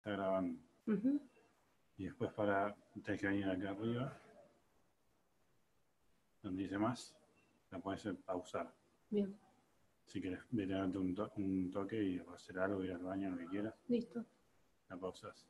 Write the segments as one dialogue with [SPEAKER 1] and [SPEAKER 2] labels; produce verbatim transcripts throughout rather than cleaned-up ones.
[SPEAKER 1] está grabando.
[SPEAKER 2] Uh-huh.
[SPEAKER 1] Y después para, tenés que venir acá arriba, donde dice más, la podés pausar.
[SPEAKER 2] Bien.
[SPEAKER 1] Si querés darte un, to un toque y hacer algo, ir al baño, lo que quieras.
[SPEAKER 2] Listo.
[SPEAKER 1] La pausas.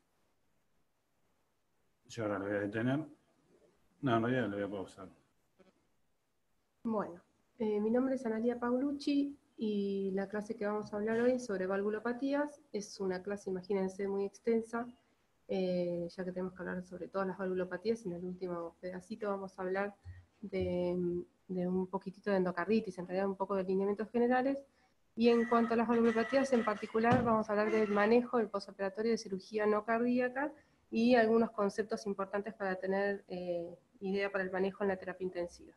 [SPEAKER 1] Yo ahora lo voy a detener. No, en realidad lo voy a pausar.
[SPEAKER 2] Bueno, eh, mi nombre es Analia Paulucci y la clase que vamos a hablar hoy sobre valvulopatías es una clase, imagínense, muy extensa, eh, ya que tenemos que hablar sobre todas las valvulopatías. En el último pedacito vamos a hablar de, de un poquitito de endocarditis, en realidad un poco de lineamientos generales. Y en cuanto a las valvulopatías en particular, vamos a hablar del manejo del posoperatorio de cirugía no cardíaca y algunos conceptos importantes para tener eh, idea para el manejo en la terapia intensiva.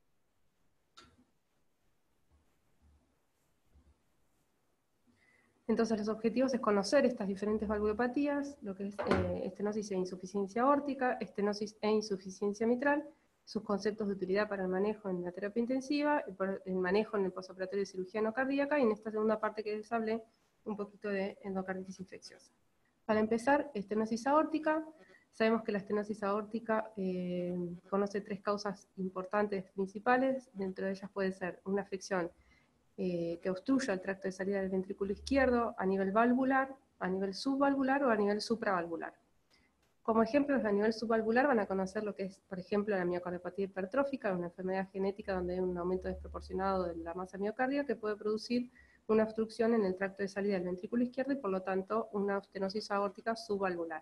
[SPEAKER 2] Entonces los objetivos es conocer estas diferentes valvulopatías, lo que es eh, estenosis e insuficiencia aórtica, estenosis e insuficiencia mitral, sus conceptos de utilidad para el manejo en la terapia intensiva, el manejo en el posoperatorio de cirugía no cardíaca, y en esta segunda parte que les hablé, un poquito de endocarditis infecciosa. Para empezar, estenosis aórtica. Sabemos que la estenosis aórtica eh, conoce tres causas importantes principales. Dentro de ellas puede ser una afección Eh, que obstruya el tracto de salida del ventrículo izquierdo a nivel valvular, a nivel subvalvular o a nivel supravalvular. Como ejemplos a nivel subvalvular van a conocer lo que es, por ejemplo, la miocardiopatía hipertrófica, una enfermedad genética donde hay un aumento desproporcionado de la masa miocárdica que puede producir una obstrucción en el tracto de salida del ventrículo izquierdo y por lo tanto una estenosis aórtica subvalvular.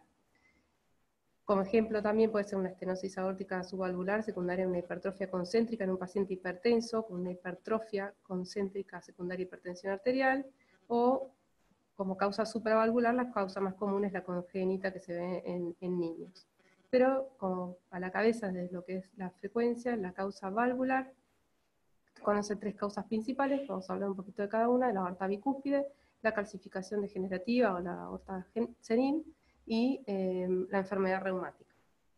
[SPEAKER 2] Como ejemplo también puede ser una estenosis aórtica subvalvular secundaria a una hipertrofia concéntrica en un paciente hipertenso, con una hipertrofia concéntrica secundaria a hipertensión arterial, o como causa supravalvular, la causa más común es la congénita que se ve en, en niños. Pero como a la cabeza de lo que es la frecuencia, la causa valvular, conoce tres causas principales, vamos a hablar un poquito de cada una, de la aorta bicúspide, la calcificación degenerativa o la aorta senil, y eh, la enfermedad reumática.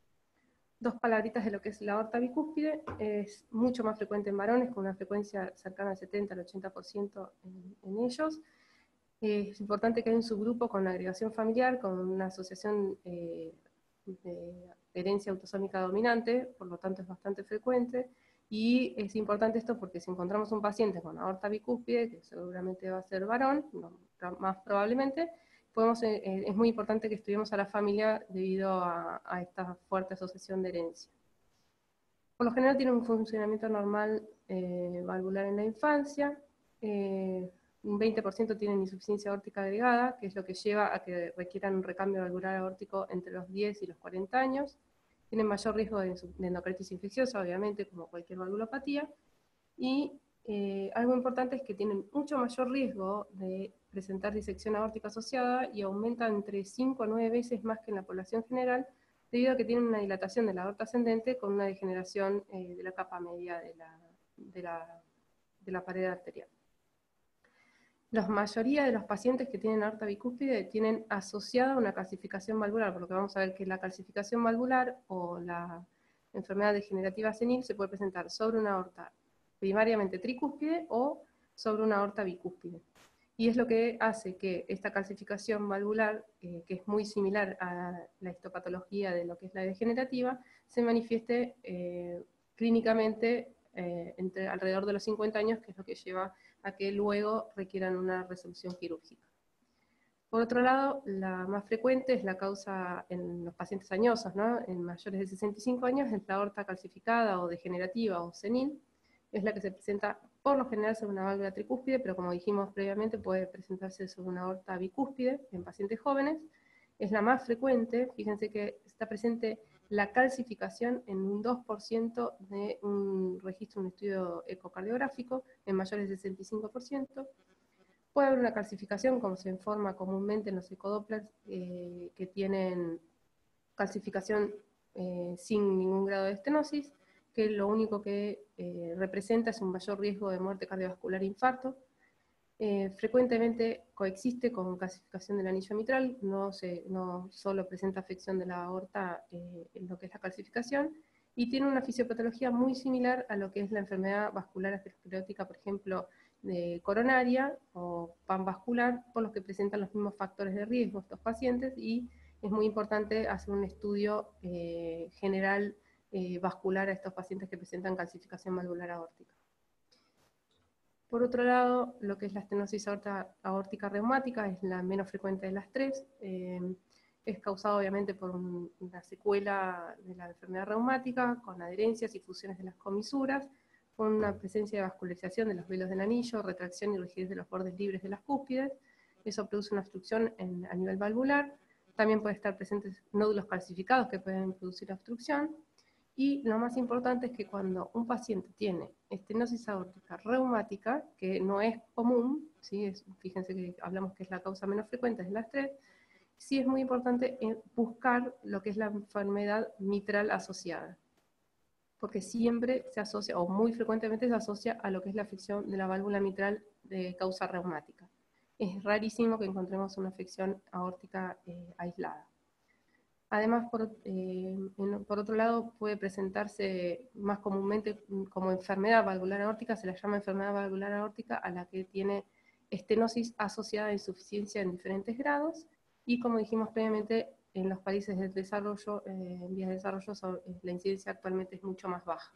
[SPEAKER 2] Dos palabritas de lo que es la aorta bicúspide, es mucho más frecuente en varones, con una frecuencia cercana al setenta al ochenta por ciento en, en ellos. Eh, es importante que haya un subgrupo con agregación familiar, con una asociación eh, de herencia autosómica dominante, por lo tanto es bastante frecuente, y es importante esto porque si encontramos un paciente con aorta bicúspide, que seguramente va a ser varón, no, más probablemente, Podemos, eh, es muy importante que estudiemos a la familia debido a, a esta fuerte asociación de herencia. Por lo general tiene un funcionamiento normal eh, valvular en la infancia, eh, un veinte por ciento tienen insuficiencia aórtica agregada, que es lo que lleva a que requieran un recambio valvular aórtico entre los diez y los cuarenta años, tienen mayor riesgo de, de endocarditis infecciosa, obviamente, como cualquier valvulopatía, y eh, algo importante es que tienen mucho mayor riesgo de presentar disección aórtica asociada y aumenta entre cinco a nueve veces más que en la población general, debido a que tienen una dilatación de la aorta ascendente con una degeneración eh, de la capa media de la, de, la, de la pared arterial. La mayoría de los pacientes que tienen aorta bicúspide tienen asociada una calcificación valvular, por lo que vamos a ver que la calcificación valvular o la enfermedad degenerativa senil se puede presentar sobre una aorta primariamente tricúspide o sobre una aorta bicúspide. Y es lo que hace que esta calcificación valvular, eh, que es muy similar a la histopatología de lo que es la degenerativa, se manifieste eh, clínicamente eh, entre alrededor de los cincuenta años, que es lo que lleva a que luego requieran una resolución quirúrgica. Por otro lado, la más frecuente es la causa en los pacientes añosos, ¿no? En mayores de sesenta y cinco años, es la aorta calcificada o degenerativa o senil, es la que se presenta por lo general sobre una válvula tricúspide, pero como dijimos previamente puede presentarse sobre una aorta bicúspide en pacientes jóvenes, es la más frecuente. Fíjense que está presente la calcificación en un dos por ciento de un registro, un estudio ecocardiográfico, en mayores de sesenta y cinco por ciento. Puede haber una calcificación, como se informa comúnmente en los ecodopplers, eh, que tienen calcificación eh, sin ningún grado de estenosis, que lo único que eh, representa es un mayor riesgo de muerte cardiovascular e infarto. Eh, frecuentemente coexiste con calcificación del anillo mitral, no, se, no solo presenta afección de la aorta eh, en lo que es la calcificación, y tiene una fisiopatología muy similar a lo que es la enfermedad vascular aterosclerótica, por ejemplo, de coronaria o panvascular, por los que presentan los mismos factores de riesgo estos pacientes, y es muy importante hacer un estudio eh, general eh, vascular a estos pacientes que presentan calcificación valvular aórtica. Por otro lado, lo que es la estenosis aorta, aórtica reumática es la menos frecuente de las tres. Eh, es causado obviamente por un, una secuela de la enfermedad reumática, con adherencias y fusiones de las comisuras, con una presencia de vascularización de los velos del anillo, retracción y rigidez de los bordes libres de las cúspides. Eso produce una obstrucción en, a nivel valvular. También puede estar presentes nódulos calcificados que pueden producir obstrucción. Y lo más importante es que cuando un paciente tiene estenosis aórtica reumática, que no es común, ¿sí? Es, fíjense que hablamos que es la causa menos frecuente de las tres, sí es muy importante buscar lo que es la enfermedad mitral asociada, porque siempre se asocia, o muy frecuentemente se asocia a lo que es la afección de la válvula mitral de causa reumática. Es rarísimo que encontremos una afección aórtica eh, aislada. Además, por, eh, en, por otro lado, puede presentarse más comúnmente como enfermedad valvular aórtica, se la llama enfermedad valvular aórtica a la que tiene estenosis asociada a insuficiencia en diferentes grados, y como dijimos previamente, en los países del desarrollo, eh, en vías de desarrollo, so, la incidencia actualmente es mucho más baja.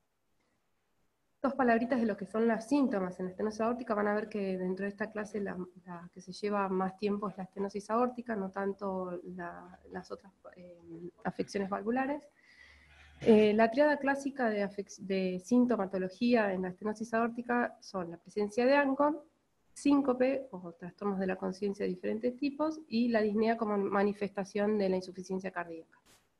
[SPEAKER 2] Dos palabritas de lo que son los síntomas en la estenosis aórtica. Van a ver que dentro de esta clase la, la que se lleva más tiempo es la estenosis aórtica, no tanto la, las otras eh, afecciones valvulares. Eh, la triada clásica de, de sintomatología en la estenosis aórtica son la presencia de ANCOR, síncope o trastornos de la conciencia de diferentes tipos, y la disnea como manifestación de la insuficiencia cardíaca.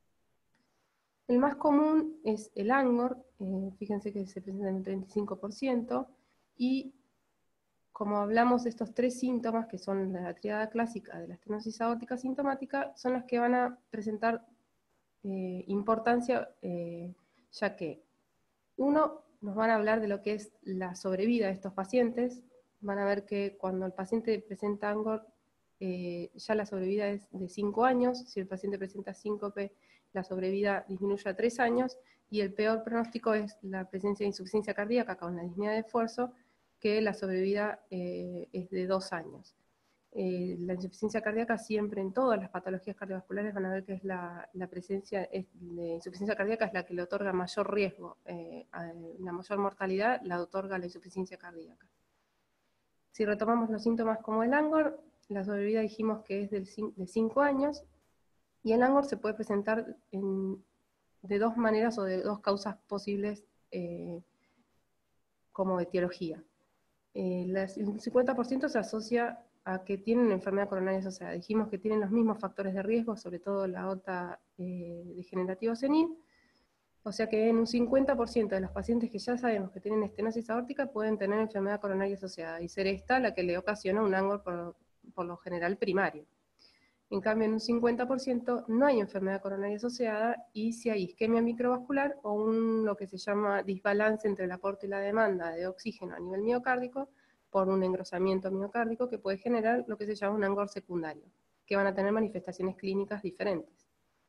[SPEAKER 2] El más común es el ANGOR, eh, fíjense que se presenta en el treinta y cinco por ciento, y como hablamos de estos tres síntomas, que son la triada clásica de la estenosis aórtica sintomática, son las que van a presentar eh, importancia, eh, ya que, uno, nos van a hablar de lo que es la sobrevida de estos pacientes. Van a ver que cuando el paciente presenta ANGOR, eh, ya la sobrevida es de cinco años, si el paciente presenta síncope, la sobrevida disminuye a tres años, y el peor pronóstico es la presencia de insuficiencia cardíaca con la disnea de esfuerzo, que la sobrevida eh, es de dos años. Eh, la insuficiencia cardíaca siempre en todas las patologías cardiovasculares van a ver que es la, la presencia es, de insuficiencia cardíaca es la que le otorga mayor riesgo, eh, a, la mayor mortalidad la otorga la insuficiencia cardíaca. Si retomamos los síntomas como el ANGOR, la sobrevida dijimos que es del, de cinco años, y el ANGOR se puede presentar en, de dos maneras o de dos causas posibles eh, como etiología. Eh, las, el cincuenta por ciento se asocia a que tienen enfermedad coronaria asociada. Dijimos que tienen los mismos factores de riesgo, sobre todo la aorta eh, degenerativa senil, o sea que en un cincuenta por ciento de los pacientes que ya sabemos que tienen estenosis aórtica pueden tener enfermedad coronaria asociada, y ser esta la que le ocasiona un ANGOR por, por lo general primario. En cambio, en un cincuenta por ciento no hay enfermedad coronaria asociada, y si hay isquemia microvascular o un, lo que se llama desbalance entre el aporte y la demanda de oxígeno a nivel miocárdico, por un engrosamiento miocárdico que puede generar lo que se llama un ANGOR secundario, que van a tener manifestaciones clínicas diferentes.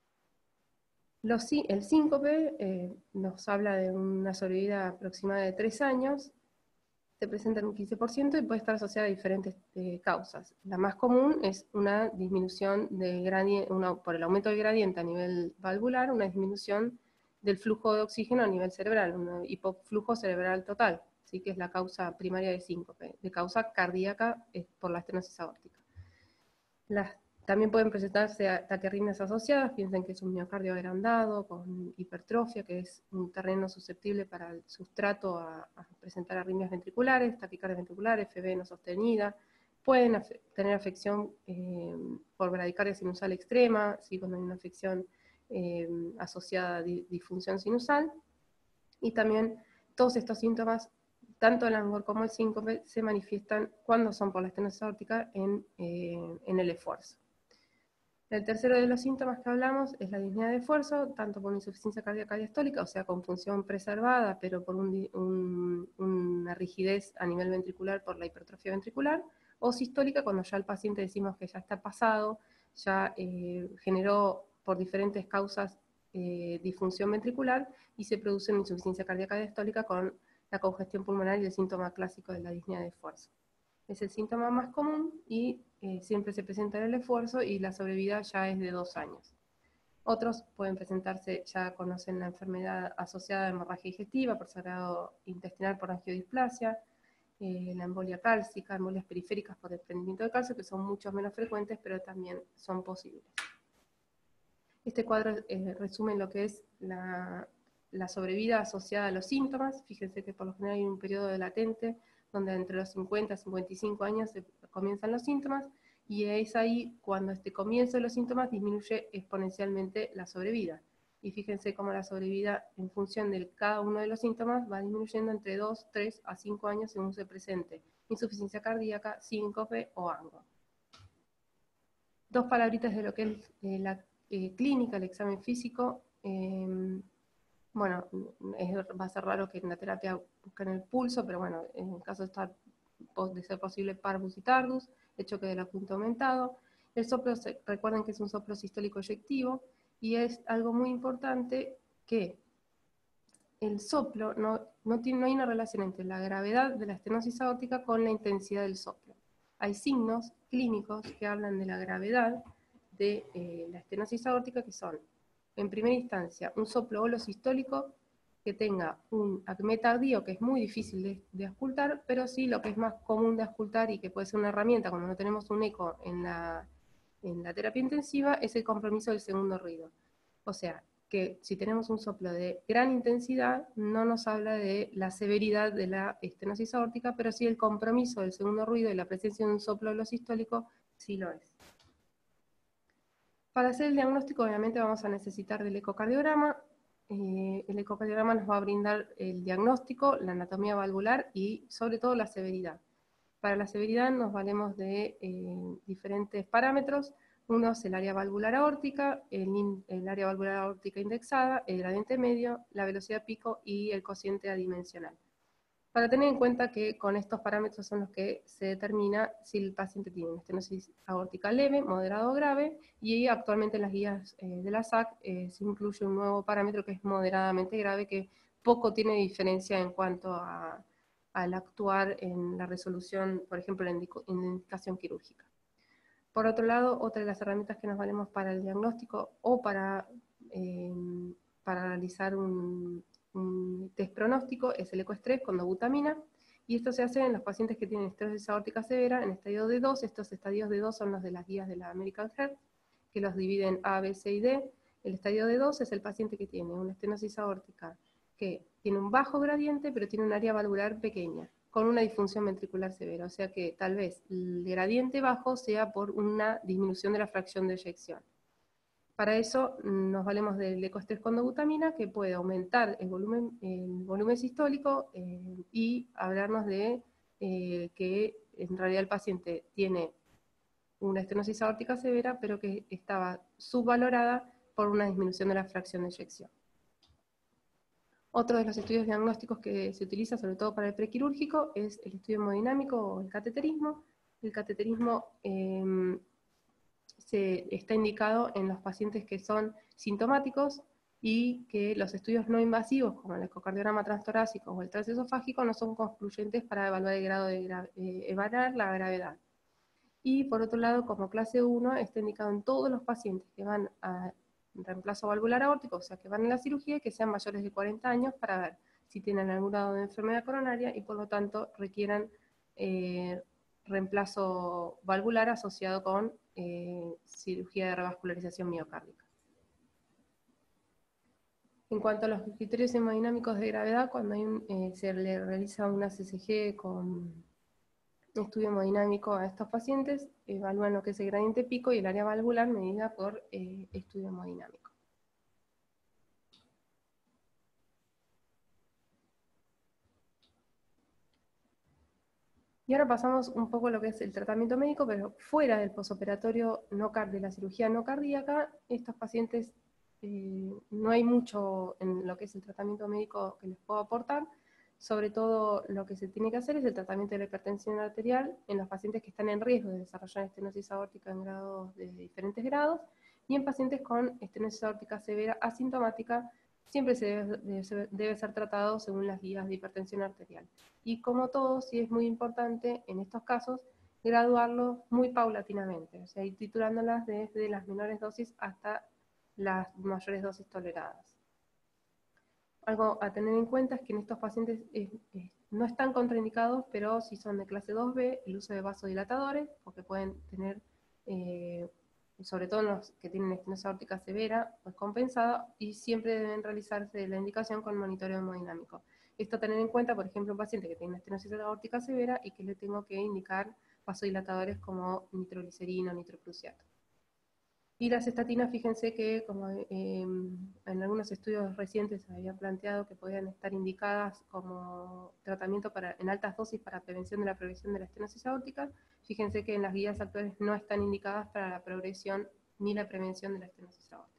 [SPEAKER 2] Los, el síncope eh, nos habla de una sobrevida aproximada de tres años, se presenta en un quince por ciento y puede estar asociada a diferentes eh, causas. La más común es una disminución de gradiente, una, por el aumento del gradiente a nivel valvular, una disminución del flujo de oxígeno a nivel cerebral, un hipoflujo cerebral total, ¿sí? Que es la causa primaria de síncope, de causa cardíaca eh, por la estenosis aórtica. Las También pueden presentarse taquiarritmias asociadas, piensen que es un miocardio agrandado, con hipertrofia, que es un terreno susceptible para el sustrato a, a presentar arritmias ventriculares, taquicardia ventricular, F B no sostenida. Pueden af tener afección eh, por bradicardia sinusal extrema, ¿sí? Cuando hay una afección eh, asociada a di disfunción sinusal. Y también todos estos síntomas, tanto el ANGOR como el síncope, se manifiestan cuando son por la estenosis aórtica en, eh, en el esfuerzo. El tercero de los síntomas que hablamos es la disnea de esfuerzo, tanto por una insuficiencia cardíaca diastólica, o sea, con función preservada, pero por un, un, una rigidez a nivel ventricular por la hipertrofia ventricular, o sistólica, cuando ya el paciente decimos que ya está pasado, ya eh, generó por diferentes causas eh, disfunción ventricular, y se produce una insuficiencia cardíaca diastólica con la congestión pulmonar y el síntoma clásico de la disnea de esfuerzo. Es el síntoma más común y eh, siempre se presenta en el esfuerzo y la sobrevida ya es de dos años. Otros pueden presentarse, ya conocen la enfermedad asociada a hemorragia digestiva por sangrado intestinal por angiodisplasia, eh, la embolia cálcica, embolias periféricas por desprendimiento de calcio, que son mucho menos frecuentes, pero también son posibles. Este cuadro eh, resume lo que es la, la sobrevida asociada a los síntomas. Fíjense que por lo general hay un periodo de latente, donde entre los cincuenta y cincuenta y cinco años se comienzan los síntomas, y es ahí cuando este comienzo de los síntomas disminuye exponencialmente la sobrevida. Y fíjense cómo la sobrevida, en función de cada uno de los síntomas, va disminuyendo entre dos, tres a cinco años según se presente insuficiencia cardíaca, síncope o ANGO. Dos palabritas de lo que es eh, la eh, clínica, el examen físico. Eh, bueno, es, va a ser raro que en la terapia busquen el pulso, pero bueno, en el caso de, estar, de ser posible parvus y tardus, el choque del apunte aumentado. El soplo, recuerden que es un soplo sistólico eyectivo, y es algo muy importante que el soplo, no, no, tiene, no hay una relación entre la gravedad de la estenosis aórtica con la intensidad del soplo. Hay signos clínicos que hablan de la gravedad de eh, la estenosis aórtica, que son, en primera instancia, un soplo holosistólico que tenga un acmé tardío, que es muy difícil de, de auscultar, pero sí lo que es más común de auscultar y que puede ser una herramienta cuando no tenemos un eco en la, en la terapia intensiva, es el compromiso del segundo ruido. O sea, que si tenemos un soplo de gran intensidad, no nos habla de la severidad de la estenosis aórtica, pero sí el compromiso del segundo ruido y la presencia de un soplo holosistólico sí lo es. Para hacer el diagnóstico, obviamente vamos a necesitar del ecocardiograma. Eh, el ecocardiograma nos va a brindar el diagnóstico, la anatomía valvular y sobre todo la severidad. Para la severidad nos valemos de eh, diferentes parámetros. Uno es el área valvular aórtica, el, el área valvular aórtica indexada, el gradiente medio, la velocidad pico y el cociente adimensional. Para tener en cuenta que con estos parámetros son los que se determina si el paciente tiene una estenosis aórtica leve, moderada o grave, y actualmente en las guías eh, de la S A C eh, se incluye un nuevo parámetro que es moderadamente grave, que poco tiene diferencia en cuanto a, al actuar en la resolución, por ejemplo, en la indicación quirúrgica. Por otro lado, otra de las herramientas que nos valemos para el diagnóstico o para, eh, para realizar un, un test pronóstico es el ecoestrés con dobutamina, y esto se hace en los pacientes que tienen estenosis aórtica severa en estadio D dos. Estos estadios D dos son los de las guías de la American Heart, que los dividen A, B, C y D. El estadio D dos es el paciente que tiene una estenosis aórtica que tiene un bajo gradiente, pero tiene un área valvular pequeña, con una disfunción ventricular severa, o sea que tal vez el gradiente bajo sea por una disminución de la fracción de eyección. Para eso nos valemos del ecoestrés con dobutamina, que puede aumentar el volumen, el volumen sistólico eh, y hablarnos de eh, que en realidad el paciente tiene una estenosis aórtica severa, pero que estaba subvalorada por una disminución de la fracción de eyección. Otro de los estudios diagnósticos que se utiliza, sobre todo para el prequirúrgico, es el estudio hemodinámico o el cateterismo. El cateterismo eh, se está indicado en los pacientes que son sintomáticos y que los estudios no invasivos, como el ecocardiograma transtorácico o el transesofágico, no son concluyentes para evaluar el grado de eh, evaluar la gravedad. Y por otro lado, como clase uno, está indicado en todos los pacientes que van a reemplazo valvular aórtico, o sea, que van a la cirugía y que sean mayores de cuarenta años, para ver si tienen algún grado de enfermedad coronaria y por lo tanto requieran eh, reemplazo valvular asociado con eh, cirugía de revascularización miocárdica. En cuanto a los criterios hemodinámicos de gravedad, cuando hay un, eh, se le realiza una C C G con estudio hemodinámico a estos pacientes, evalúan lo que es el gradiente pico y el área valvular medida por eh, estudio hemodinámico. Y ahora pasamos un poco a lo que es el tratamiento médico, pero fuera del posoperatorio no de la cirugía no cardíaca. Estos pacientes eh, no hay mucho en lo que es el tratamiento médico que les puedo aportar. Sobre todo lo que se tiene que hacer es el tratamiento de la hipertensión arterial en los pacientes que están en riesgo de desarrollar estenosis aórtica en grados de diferentes grados, y en pacientes con estenosis aórtica severa asintomática, siempre se debe, debe, ser, debe ser tratado según las guías de hipertensión arterial. Y como todo, sí es muy importante en estos casos graduarlo muy paulatinamente, o sea, ir titrándolas desde las menores dosis hasta las mayores dosis toleradas. Algo a tener en cuenta es que en estos pacientes eh, eh, no están contraindicados, pero si son de clase dos B, el uso de vasodilatadores, porque pueden tener, eh, sobre todo en los que tienen estenosis aórtica severa, pues compensada, y siempre deben realizarse la indicación con monitoreo hemodinámico. Esto a tener en cuenta, por ejemplo, un paciente que tiene estenosis aórtica severa y que le tengo que indicar vasodilatadores como nitroglicerina o nitroprusiato. Y las estatinas, fíjense que como eh, en algunos estudios recientes se había planteado que podían estar indicadas como tratamiento para, en altas dosis para prevención de la progresión de la estenosis aórtica, fíjense que en las guías actuales no están indicadas para la progresión ni la prevención de la estenosis aórtica.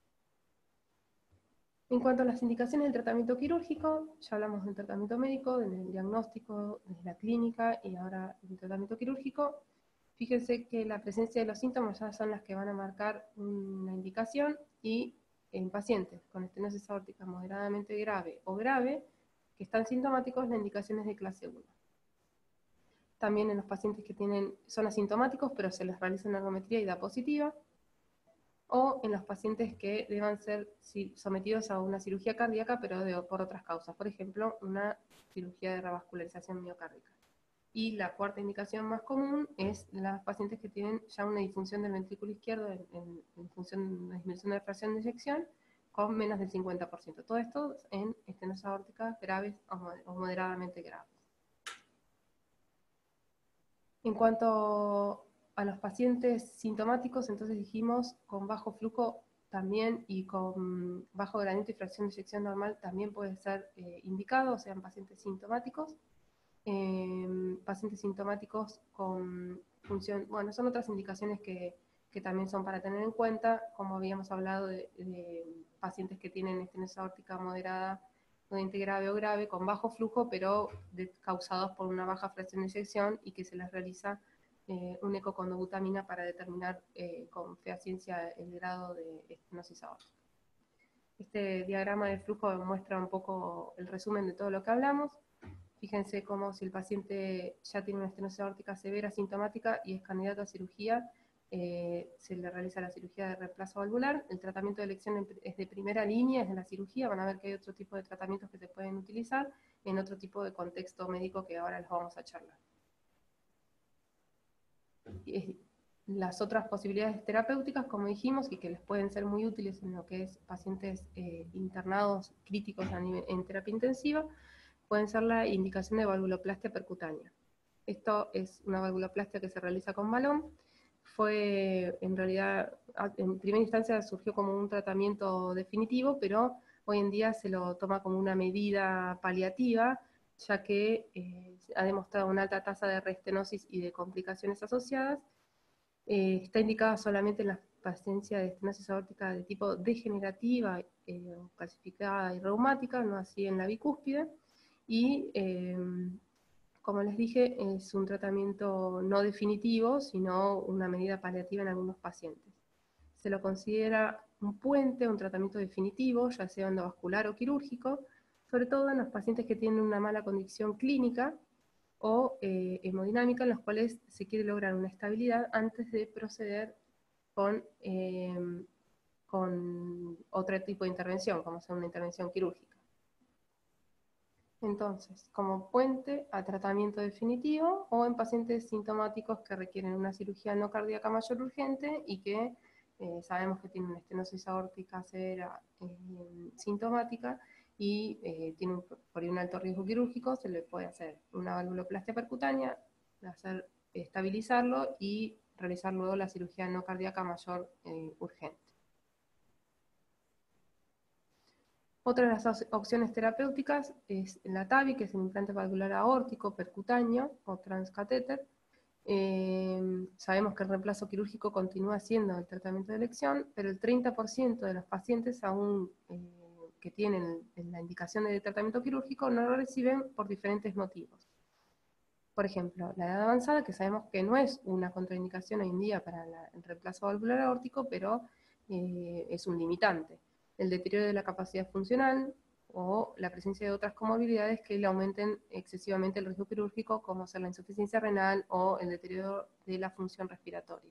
[SPEAKER 2] En cuanto a las indicaciones del tratamiento quirúrgico, ya hablamos del tratamiento médico, del diagnóstico, desde la clínica y ahora del tratamiento quirúrgico. Fíjense que la presencia de los síntomas ya son las que van a marcar una indicación, y en pacientes con estenosis aórtica moderadamente grave o grave, que están sintomáticos, la indicación es de clase uno. También en los pacientes que tienen, son asintomáticos pero se les realiza una ergometría y da positiva, o en los pacientes que deban ser sometidos a una cirugía cardíaca pero de, por otras causas, por ejemplo, una cirugía de revascularización miocárdica. Y la cuarta indicación más común es las pacientes que tienen ya una disfunción del ventrículo izquierdo en, en, en función de una disminución de la fracción de eyección con menos del cincuenta por ciento. Todo esto en estenosis aórticas graves o moderadamente graves. En cuanto a los pacientes sintomáticos, entonces dijimos con bajo flujo también y con bajo gradiente y fracción de eyección normal también puede ser eh, indicado, o sea, en pacientes sintomáticos. Eh, pacientes sintomáticos con función, bueno, son otras indicaciones que, que también son para tener en cuenta, como habíamos hablado de, de pacientes que tienen estenosis aórtica moderada, gradiente grave o grave, con bajo flujo, pero de, causados por una baja fracción de eyección, y que se les realiza eh, un eco con dobutamina para determinar eh, con fehaciencia el grado de estenosis aórtica. Este diagrama de flujo muestra un poco el resumen de todo lo que hablamos. Fíjense cómo si el paciente ya tiene una estenosis aórtica severa sintomática y es candidato a cirugía, eh, se le realiza la cirugía de reemplazo valvular. El tratamiento de elección es de primera línea, es de la cirugía. Van a ver que hay otro tipo de tratamientos que se pueden utilizar en otro tipo de contexto médico que ahora les vamos a charlar. Y las otras posibilidades terapéuticas, como dijimos, y que les pueden ser muy útiles en lo que es pacientes eh, internados críticos a nivel, en terapia intensiva, pueden ser la indicación de valvuloplastia percutánea. Esto es una valvuloplastia que se realiza con balón. Fue, en realidad, en primera instancia surgió como un tratamiento definitivo, pero hoy en día se lo toma como una medida paliativa, ya que eh, ha demostrado una alta tasa de reestenosis y de complicaciones asociadas. Eh, está indicada solamente en la paciencia de estenosis aórtica de tipo degenerativa, eh, calcificada y reumática, no así en la bicúspide. Y, eh, como les dije, es un tratamiento no definitivo, sino una medida paliativa en algunos pacientes. Se lo considera un puente, un tratamiento definitivo, ya sea endovascular o quirúrgico, sobre todo en los pacientes que tienen una mala condición clínica o eh, hemodinámica, en los cuales se quiere lograr una estabilidad antes de proceder con, eh, con otro tipo de intervención, como sea una intervención quirúrgica. Entonces, como puente a tratamiento definitivo o en pacientes sintomáticos que requieren una cirugía no cardíaca mayor urgente y que eh, sabemos que tienen una estenosis aórtica severa eh, sintomática y eh, tienen por un alto riesgo quirúrgico, se le puede hacer una valvuloplastia percutánea, hacer, estabilizarlo y realizar luego la cirugía no cardíaca mayor eh, urgente. Otra de las opciones terapéuticas es la T A V I, que es el implante valvular aórtico percutáneo o transcatéter. Eh, sabemos que el reemplazo quirúrgico continúa siendo el tratamiento de elección, pero el treinta por ciento de los pacientes aún eh, que tienen la indicación de tratamiento quirúrgico no lo reciben por diferentes motivos. Por ejemplo, la edad avanzada, que sabemos que no es una contraindicación hoy en día para la, el reemplazo valvular aórtico, pero eh, es un limitante. el deterioro de la capacidad funcional o la presencia de otras comorbilidades que le aumenten excesivamente el riesgo quirúrgico, como ser la insuficiencia renal o el deterioro de la función respiratoria.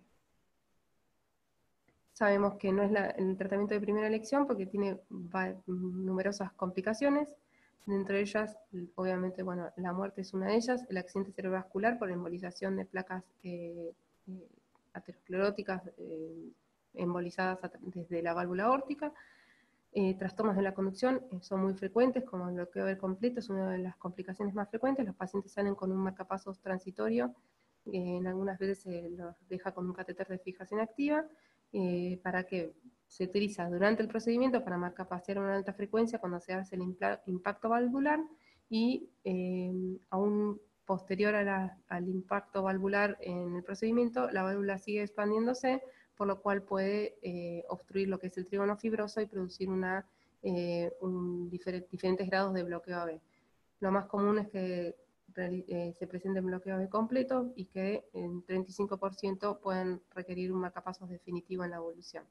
[SPEAKER 2] Sabemos que no es la, el tratamiento de primera elección porque tiene va, numerosas complicaciones, dentro de ellas, obviamente, bueno, la muerte es una de ellas, el accidente cerebrovascular por embolización de placas eh, eh, ateroscleróticas eh, embolizadas desde la válvula aórtica. Eh, trastornos de la conducción eh, son muy frecuentes, como el bloqueo del completo es una de las complicaciones más frecuentes. Los pacientes salen con un marcapasos transitorio, eh, en algunas veces se los deja con un catéter de fijación activa, eh, para que se utiliza durante el procedimiento para marcapasear una alta frecuencia cuando se hace el impacto valvular, y eh, aún posterior a la, al impacto valvular en el procedimiento, la válvula sigue expandiéndose, por lo cual puede eh, obstruir lo que es el trígono fibroso y producir una, eh, un difer diferentes grados de bloqueo A V. Lo más común es que eh, se presente un bloqueo A V completo y que en treinta y cinco por ciento pueden requerir un marcapasos definitivo en la evolución.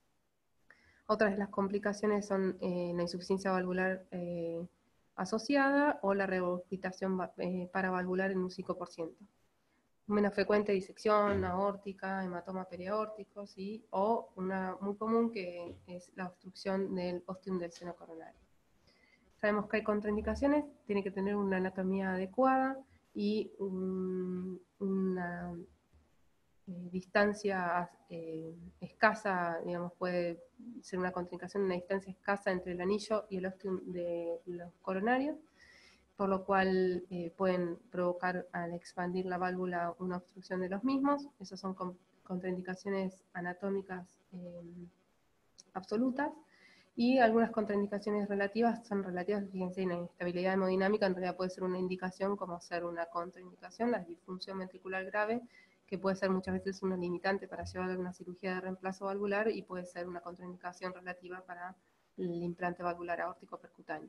[SPEAKER 2] Otras de las complicaciones son eh, la insuficiencia valvular eh, asociada o la regurgitación eh, paravalvular en un cinco por ciento. Menos frecuente disección aórtica, hematoma periaórtico, ¿sí? O una muy común que es la obstrucción del ostium del seno coronario. Sabemos que hay contraindicaciones, tiene que tener una anatomía adecuada y un, una eh, distancia eh, escasa, digamos, puede ser una contraindicación, una distancia escasa entre el anillo y el ostium de los coronarios, por lo cual eh, pueden provocar al expandir la válvula una obstrucción de los mismos. Esas son contraindicaciones anatómicas eh, absolutas, y algunas contraindicaciones relativas son relativas, fíjense, la inestabilidad hemodinámica en realidad puede ser una indicación como ser una contraindicación, la disfunción ventricular grave, que puede ser muchas veces una limitante para llevar a una cirugía de reemplazo valvular y puede ser una contraindicación relativa para el implante valvular aórtico percutáneo.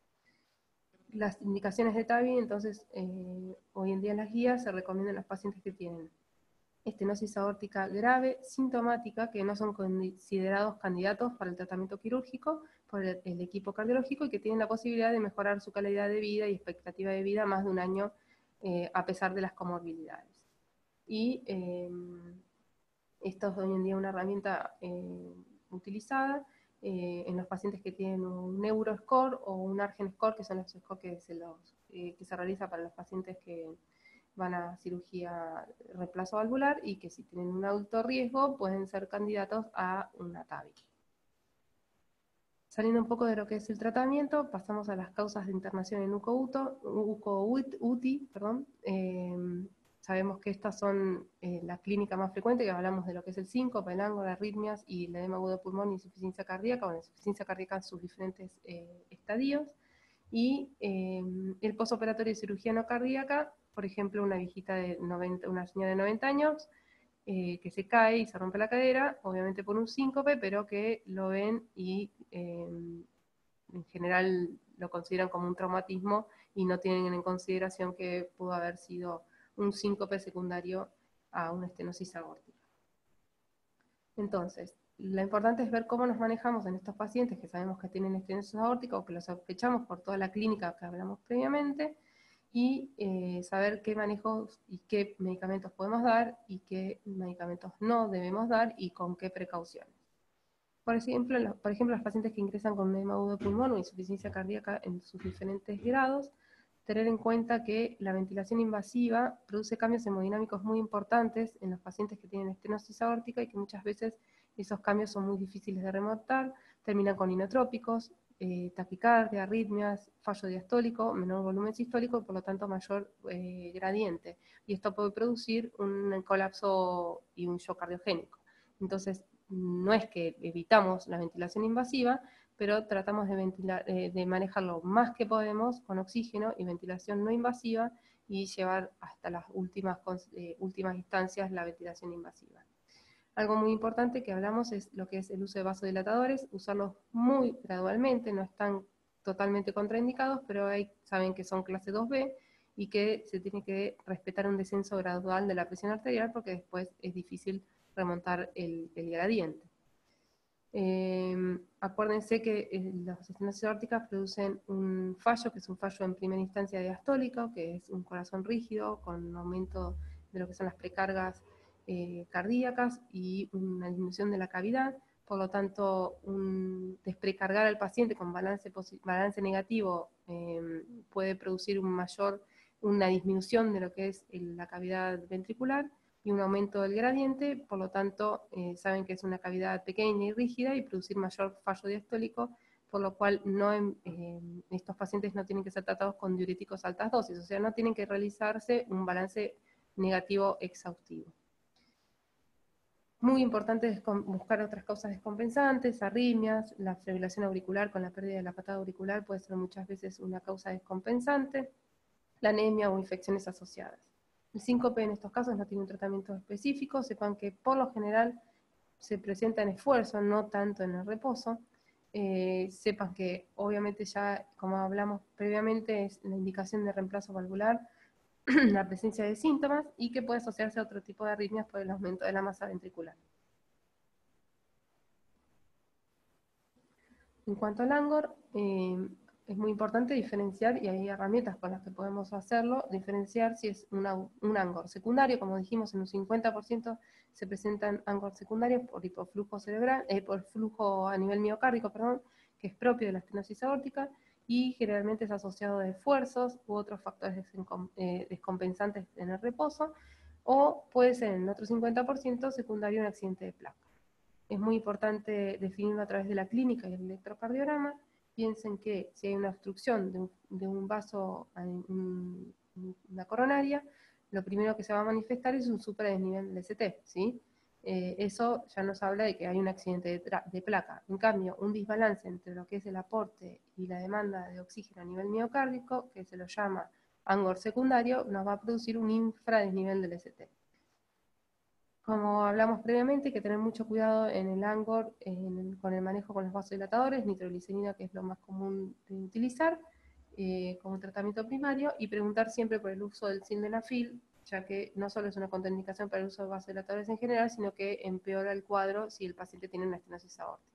[SPEAKER 2] Las indicaciones de T A V I, entonces, eh, hoy en día en las guías se recomiendan a los pacientes que tienen estenosis aórtica grave, sintomática, que no son considerados candidatos para el tratamiento quirúrgico por el, el equipo cardiológico y que tienen la posibilidad de mejorar su calidad de vida y expectativa de vida más de un año eh, a pesar de las comorbilidades. Y eh, esto es hoy en día una herramienta eh, utilizada eh, en los pacientes que tienen un Neuroscore o un Argen Score, que son los scores que se, los, eh, que se realiza para los pacientes que van a cirugía reemplazo valvular y que si tienen un alto riesgo pueden ser candidatos a una T A V I. Saliendo un poco de lo que es el tratamiento, pasamos a las causas de internación en U C O U T I. Perdón. Eh, sabemos que estas son eh, la clínica más frecuente, que hablamos de lo que es el síncope, el ángulo, arritmias y el edema agudo de pulmón y insuficiencia cardíaca, o la insuficiencia cardíaca en sus diferentes eh, estadios. Y eh, el postoperatorio de cirugía no cardíaca, por ejemplo, una viejita de noventa, una señora de noventa años, eh, que se cae y se rompe la cadera, obviamente por un síncope, pero que lo ven y eh, en general lo consideran como un traumatismo y no tienen en consideración que pudo haber sido un síncope secundario a una estenosis aórtica. Entonces, lo importante es ver cómo nos manejamos en estos pacientes que sabemos que tienen estenosis aórtica o que lo sospechamos por toda la clínica que hablamos previamente, y eh, saber qué manejos y qué medicamentos podemos dar y qué medicamentos no debemos dar y con qué precauciones. Por ejemplo, los, por ejemplo, los pacientes que ingresan con un edema agudo de pulmón o insuficiencia cardíaca en sus diferentes grados, tener en cuenta que la ventilación invasiva produce cambios hemodinámicos muy importantes en los pacientes que tienen estenosis aórtica y que muchas veces esos cambios son muy difíciles de remontar, terminan con inotrópicos, eh, taquicardia, arritmias, fallo diastólico, menor volumen sistólico y por lo tanto mayor eh, gradiente. Y esto puede producir un colapso y un shock cardiogénico. Entonces, no es que evitamos la ventilación invasiva, pero tratamos de, ventilar, eh, de manejar lo más que podemos con oxígeno y ventilación no invasiva y llevar hasta las últimas, eh, últimas instancias la ventilación invasiva. Algo muy importante que hablamos es lo que es el uso de vasodilatadores, usarlos muy gradualmente, no están totalmente contraindicados, pero hay, saben que son clase dos B y que se tiene que respetar un descenso gradual de la presión arterial porque después es difícil remontar el, el gradiente. Eh, acuérdense que eh, las estenosis aórticas producen un fallo, que es un fallo en primera instancia diastólico, que es un corazón rígido con aumento de lo que son las precargas eh, cardíacas y una disminución de la cavidad. Por lo tanto, un desprecargar al paciente con balance, balance negativo eh, puede producir un mayor, una disminución de lo que es el, la cavidad ventricular y un aumento del gradiente, por lo tanto, eh, saben que es una cavidad pequeña y rígida y producir mayor fallo diastólico, por lo cual no, eh, estos pacientes no tienen que ser tratados con diuréticos a altas dosis, o sea, no tienen que realizarse un balance negativo exhaustivo. Muy importante es buscar otras causas descompensantes, arritmias, la fibrilación auricular con la pérdida de la patada auricular puede ser muchas veces una causa descompensante, la anemia o infecciones asociadas. El síncope en estos casos no tiene un tratamiento específico, sepan que por lo general se presenta en esfuerzo, no tanto en el reposo. Eh, sepan que obviamente ya, como hablamos previamente, es la indicación de reemplazo valvular, la presencia de síntomas y que puede asociarse a otro tipo de arritmias por el aumento de la masa ventricular. En cuanto al Angor, eh, es muy importante diferenciar, y hay herramientas con las que podemos hacerlo, diferenciar si es una, un Angor secundario, como dijimos, en un cincuenta por ciento se presentan Angor secundarios por hipoflujo cerebral, eh, por flujo a nivel miocárdico, perdón, que es propio de la estenosis aórtica, y generalmente es asociado a esfuerzos u otros factores eh, descompensantes en el reposo, o puede ser en otro cincuenta por ciento secundario a un accidente de placa. Es muy importante definirlo a través de la clínica y el electrocardiograma. Piensen que si hay una obstrucción de un, de un vaso, un, una coronaria, lo primero que se va a manifestar es un superdesnivel del S T, ¿sí? Eh, eso ya nos habla de que hay un accidente de, de placa. En cambio, un desbalance entre lo que es el aporte y la demanda de oxígeno a nivel miocárdico, que se lo llama Angor secundario, nos va a producir un infradesnivel del S T. Como hablamos previamente, hay que tener mucho cuidado en el Angor en, con el manejo con los vasodilatadores, nitroglicerina, que es lo más común de utilizar eh, como tratamiento primario, y preguntar siempre por el uso del sildenafil, ya que no solo es una contraindicación para el uso de vasodilatadores en general, sino que empeora el cuadro si el paciente tiene una estenosis aórtica.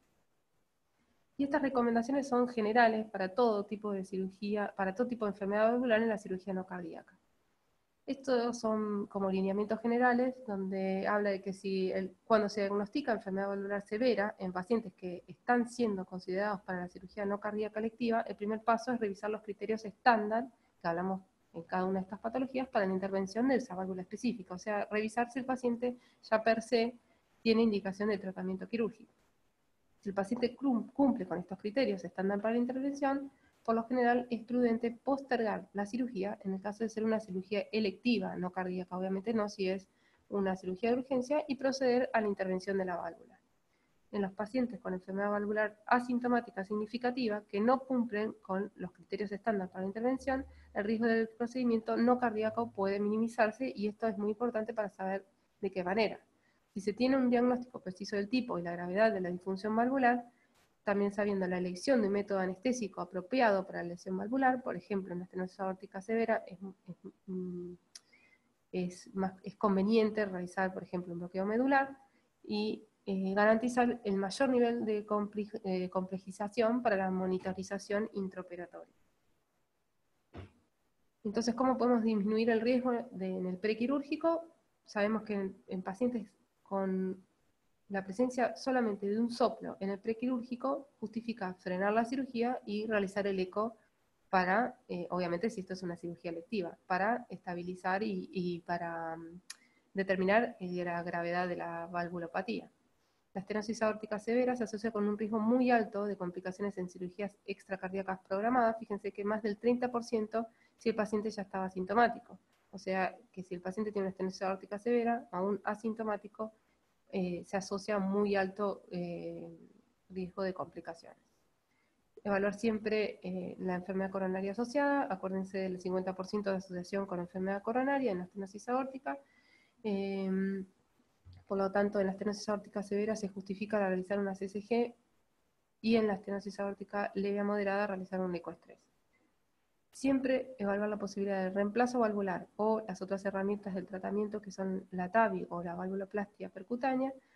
[SPEAKER 2] Y estas recomendaciones son generales para todo tipo de cirugía, para todo tipo de enfermedad valvular en la cirugía no cardíaca. Estos son como lineamientos generales, donde habla de que si el, cuando se diagnostica enfermedad valvular severa en pacientes que están siendo considerados para la cirugía no cardíaca electiva, el primer paso es revisar los criterios estándar, que hablamos en cada una de estas patologías, para la intervención de esa válvula específica, o sea, revisar si el paciente ya per se tiene indicación de tratamiento quirúrgico. Si el paciente cumple con estos criterios estándar para la intervención, por lo general es prudente postergar la cirugía en el caso de ser una cirugía electiva, no cardíaca, obviamente no, si es una cirugía de urgencia, y proceder a la intervención de la válvula. En los pacientes con enfermedad valvular asintomática significativa que no cumplen con los criterios estándar para la intervención, el riesgo del procedimiento no cardíaco puede minimizarse, y esto es muy importante para saber de qué manera. Si se tiene un diagnóstico preciso del tipo y la gravedad de la disfunción valvular, también sabiendo la elección de un método anestésico apropiado para la lesión valvular, por ejemplo, en la estenosis aórtica severa, es, es, es, más, es conveniente realizar, por ejemplo, un bloqueo medular y eh, garantizar el mayor nivel de eh, complejización para la monitorización intraoperatoria. Entonces, ¿cómo podemos disminuir el riesgo de, en el prequirúrgico? Sabemos que en, en pacientes con la presencia solamente de un soplo en el prequirúrgico justifica frenar la cirugía y realizar el eco para, eh, obviamente si esto es una cirugía electiva, para estabilizar y, y para um, determinar la gravedad de la valvulopatía. La estenosis aórtica severa se asocia con un riesgo muy alto de complicaciones en cirugías extracardíacas programadas. Fíjense que más del treinta por ciento si el paciente ya estaba asintomático. O sea, que si el paciente tiene una estenosis aórtica severa, aún asintomático, eh, se asocia a muy alto eh, riesgo de complicaciones. Evaluar siempre eh, la enfermedad coronaria asociada. Acuérdense del cincuenta por ciento de asociación con enfermedad coronaria en la estenosis aórtica. Eh, Por lo tanto, en la estenosis aórtica severa se justifica realizar una C C G y en la estenosis aórtica leve a moderada realizar un ecoestrés. Siempre evaluar la posibilidad de reemplazo valvular o las otras herramientas del tratamiento que son la T A V I o la valvuloplastia percutánea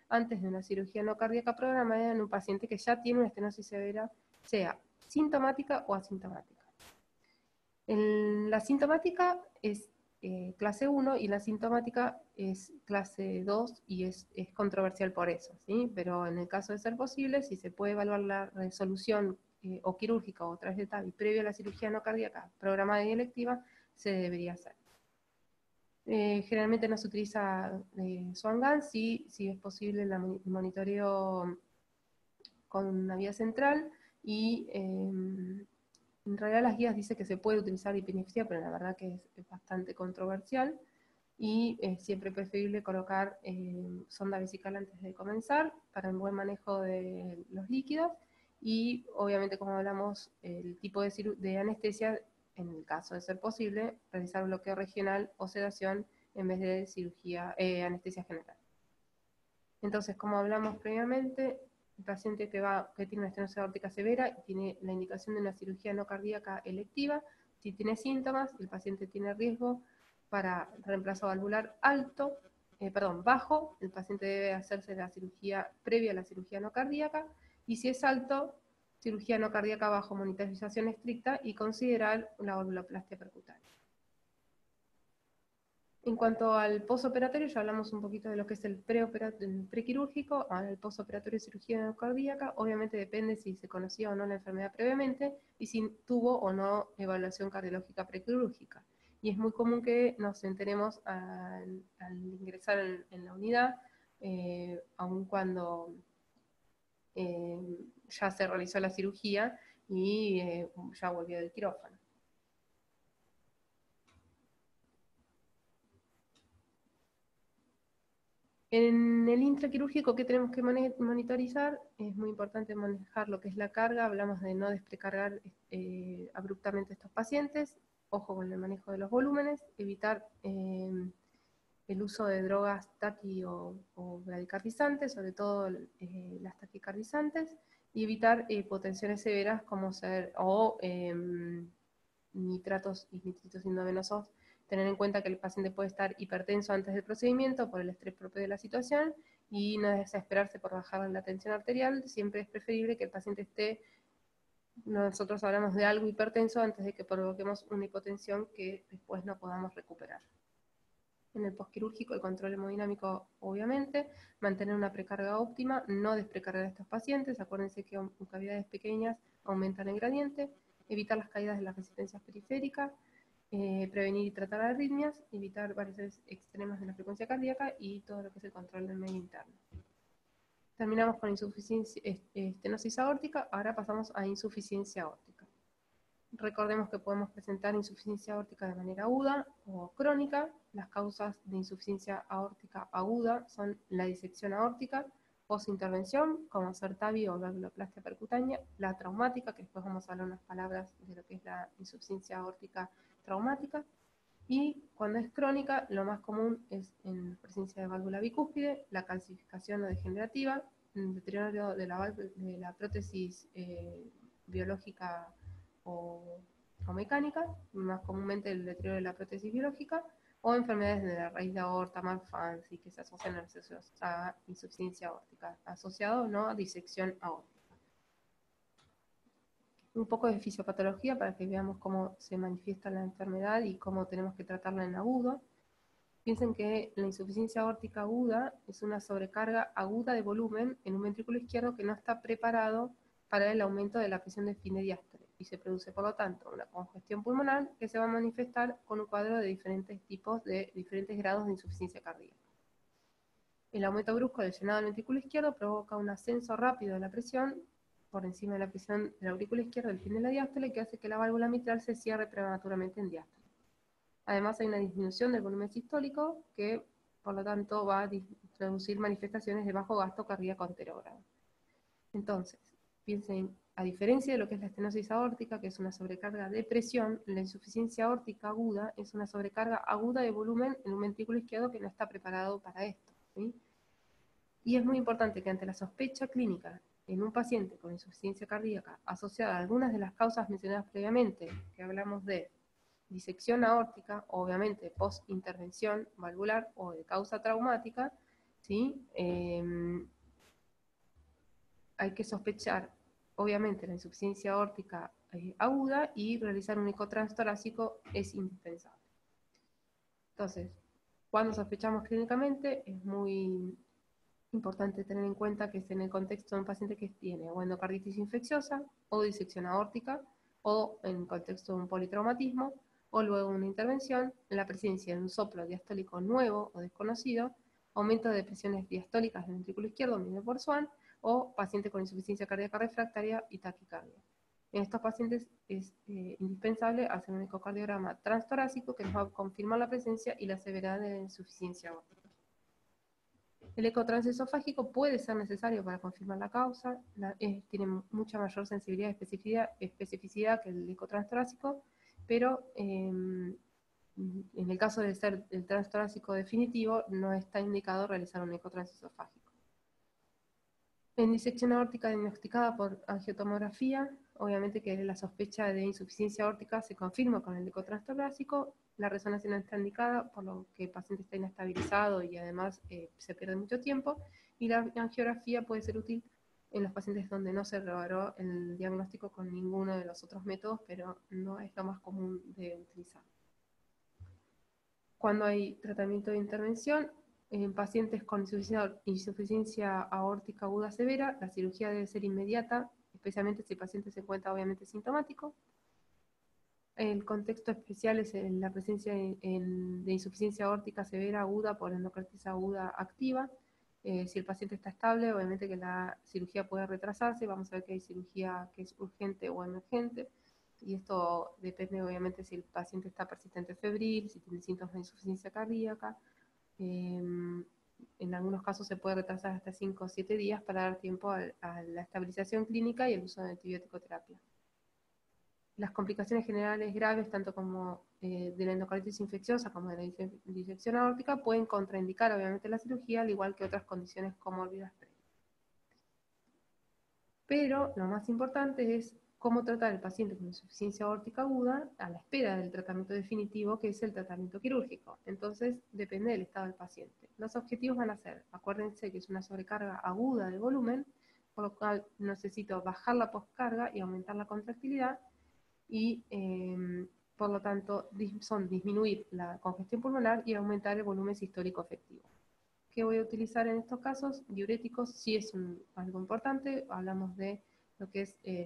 [SPEAKER 2] antes de una cirugía no cardíaca programada en un paciente que ya tiene una estenosis severa, sea sintomática o asintomática. En la sintomática es eh, clase uno y la sintomática es clase dos y es, es controversial por eso, ¿sí? Pero en el caso de ser posible, si se puede evaluar la resolución eh, o quirúrgica o tras de T A V I previo a la cirugía no cardíaca programada y electiva, se debería hacer. Eh, generalmente no se utiliza eh, Swan-Ganz, si, si es posible el monitoreo con una vía central, y eh, en realidad las guías dicen que se puede utilizar epinefrina, pero la verdad que es, es bastante controversial, y es siempre preferible colocar eh, sonda vesical antes de comenzar, para un buen manejo de los líquidos, y obviamente, como hablamos, el tipo de, de anestesia, en el caso de ser posible, realizar bloqueo regional o sedación en vez de cirugía, eh, anestesia general. Entonces, como hablamos previamente, el paciente que, va, que tiene una estenosis aórtica severa y tiene la indicación de una cirugía no cardíaca electiva, si tiene síntomas, el paciente tiene riesgo para reemplazo valvular alto, eh, perdón, bajo, el paciente debe hacerse la cirugía previa a la cirugía no cardíaca, y si es alto, cirugía no cardíaca bajo monitorización estricta y considerar una valvuloplastia percutánea. En cuanto al postoperatorio, ya hablamos un poquito de lo que es el prequirúrgico. Ahora el postoperatorio de cirugía no cardíaca, obviamente depende si se conocía o no la enfermedad previamente y si tuvo o no evaluación cardiológica prequirúrgica. Y es muy común que nos enteremos al, al ingresar en, en la unidad, eh, aun cuando eh, ya se realizó la cirugía y eh, ya volvió del quirófano. En el intraquirúrgico, ¿qué tenemos que monitorizar? Es muy importante manejar lo que es la carga. Hablamos de no desprecargar eh, abruptamente a estos pacientes. Ojo con el manejo de los volúmenes. Evitar eh, el uso de drogas taqui o, o bradicardizantes, sobre todo eh, las taquicardizantes. Y evitar eh, hipotensiones severas como ser, o eh, nitratos y nitritos endovenosos. Tener en cuenta que el paciente puede estar hipertenso antes del procedimiento por el estrés propio de la situación, y no desesperarse por bajar la tensión arterial. Siempre es preferible que el paciente esté, nosotros hablamos de algo hipertenso, antes de que provoquemos una hipotensión que después no podamos recuperar. En el postquirúrgico, el control hemodinámico, obviamente, mantener una precarga óptima, no desprecargar a estos pacientes. Acuérdense que en cavidades pequeñas aumentan el gradiente, evitar las caídas de las resistencias periféricas, Eh, prevenir y tratar arritmias, evitar variaciones extremas de la frecuencia cardíaca y todo lo que es el control del medio interno. Terminamos con insuficiencia, estenosis aórtica, ahora pasamos a insuficiencia aórtica. Recordemos que podemos presentar insuficiencia aórtica de manera aguda o crónica. Las causas de insuficiencia aórtica aguda son la disección aórtica, posintervención, como ser T A V I o valvuloplastia percutánea, la traumática, que después vamos a hablar unas palabras de lo que es la insuficiencia aórtica traumática, y cuando es crónica, lo más común es en presencia de válvula bicúspide, la calcificación o degenerativa, el deterioro de la, de la prótesis eh, biológica o, o mecánica, más comúnmente el deterioro de la prótesis biológica, o enfermedades de la raíz de aorta, malfans, y que se asocian a insuficiencia aórtica, asociado no a disección aórtica. Un poco de fisiopatología para que veamos cómo se manifiesta la enfermedad y cómo tenemos que tratarla en agudo. Piensen que la insuficiencia aórtica aguda es una sobrecarga aguda de volumen en un ventrículo izquierdo que no está preparado para el aumento de la presión de fin de diástole, y se produce, por lo tanto, una congestión pulmonar que se va a manifestar con un cuadro de diferentes tipos, de diferentes grados de insuficiencia cardíaca. El aumento brusco del llenado del ventrículo izquierdo provoca un ascenso rápido de la presión por encima de la presión del aurículo izquierdo del fin de la diástole, que hace que la válvula mitral se cierre prematuramente en diástole. Además hay una disminución del volumen sistólico que, por lo tanto, va a producir manifestaciones de bajo gasto cardíaco anterogrado. Entonces, piensen, a diferencia de lo que es la estenosis aórtica, que es una sobrecarga de presión, la insuficiencia aórtica aguda es una sobrecarga aguda de volumen en un ventrículo izquierdo que no está preparado para esto, ¿sí? Y es muy importante que ante la sospecha clínica en un paciente con insuficiencia cardíaca asociada a algunas de las causas mencionadas previamente, que hablamos de disección aórtica, obviamente post-intervención valvular o de causa traumática, ¿sí? Eh, hay que sospechar, obviamente, la insuficiencia aórtica eh, aguda, y realizar un eco transtorácico es indispensable. Entonces, cuando sospechamos clínicamente, es muy importante tener en cuenta que es en el contexto de un paciente que tiene o endocarditis infecciosa, o disección aórtica, o en el contexto de un politraumatismo, o luego una intervención, en la presencia de un soplo diastólico nuevo o desconocido, aumento de presiones diastólicas del ventrículo izquierdo medido por Swan, o paciente con insuficiencia cardíaca refractaria y taquicardia. En estos pacientes es eh, indispensable hacer un ecocardiograma transtorácico que nos va a confirmar la presencia y la severidad de la insuficiencia aórtica. El eco transesofágico puede ser necesario para confirmar la causa, la, eh, tiene mucha mayor sensibilidad y especificidad, especificidad que el eco transtorácico, pero eh, en el caso de ser el transtorácico definitivo, no está indicado realizar un eco transesofágico. En disección aórtica diagnosticada por angiotomografía, obviamente que la sospecha de insuficiencia aórtica se confirma con el eco transtorácico, la resonancia no está indicada, por lo que el paciente está inestabilizado y además eh, se pierde mucho tiempo, y la angiografía puede ser útil en los pacientes donde no se logró el diagnóstico con ninguno de los otros métodos, pero no es lo más común de utilizar. Cuando hay tratamiento de intervención, en pacientes con insuficiencia, insuficiencia aórtica aguda severa, la cirugía debe ser inmediata, especialmente si el paciente se encuentra obviamente sintomático. El contexto especial es en la presencia en, en, de insuficiencia aórtica severa aguda por endocarditis aguda activa. Eh, si el paciente está estable, obviamente que la cirugía puede retrasarse. Vamos a ver que hay cirugía que es urgente o emergente, y esto depende obviamente si el paciente está persistente febril, si tiene síntomas de insuficiencia cardíaca. Eh, en algunos casos se puede retrasar hasta cinco o siete días para dar tiempo a, a la estabilización clínica y el uso de antibiótico terapia. Las complicaciones generales graves, tanto como eh, de la endocarditis infecciosa como de la disección aórtica, pueden contraindicar obviamente la cirugía, al igual que otras condiciones comórbidas previas. Pero lo más importante es cómo tratar al paciente con insuficiencia aórtica aguda a la espera del tratamiento definitivo, que es el tratamiento quirúrgico. Entonces, depende del estado del paciente. Los objetivos van a ser, acuérdense que es una sobrecarga aguda de volumen, por lo cual necesito bajar la postcarga y aumentar la contractilidad, y eh, por lo tanto son disminuir la congestión pulmonar y aumentar el volumen sistólico efectivo. ¿Qué voy a utilizar en estos casos? Diuréticos sí es un, algo importante. Hablamos de lo que es eh,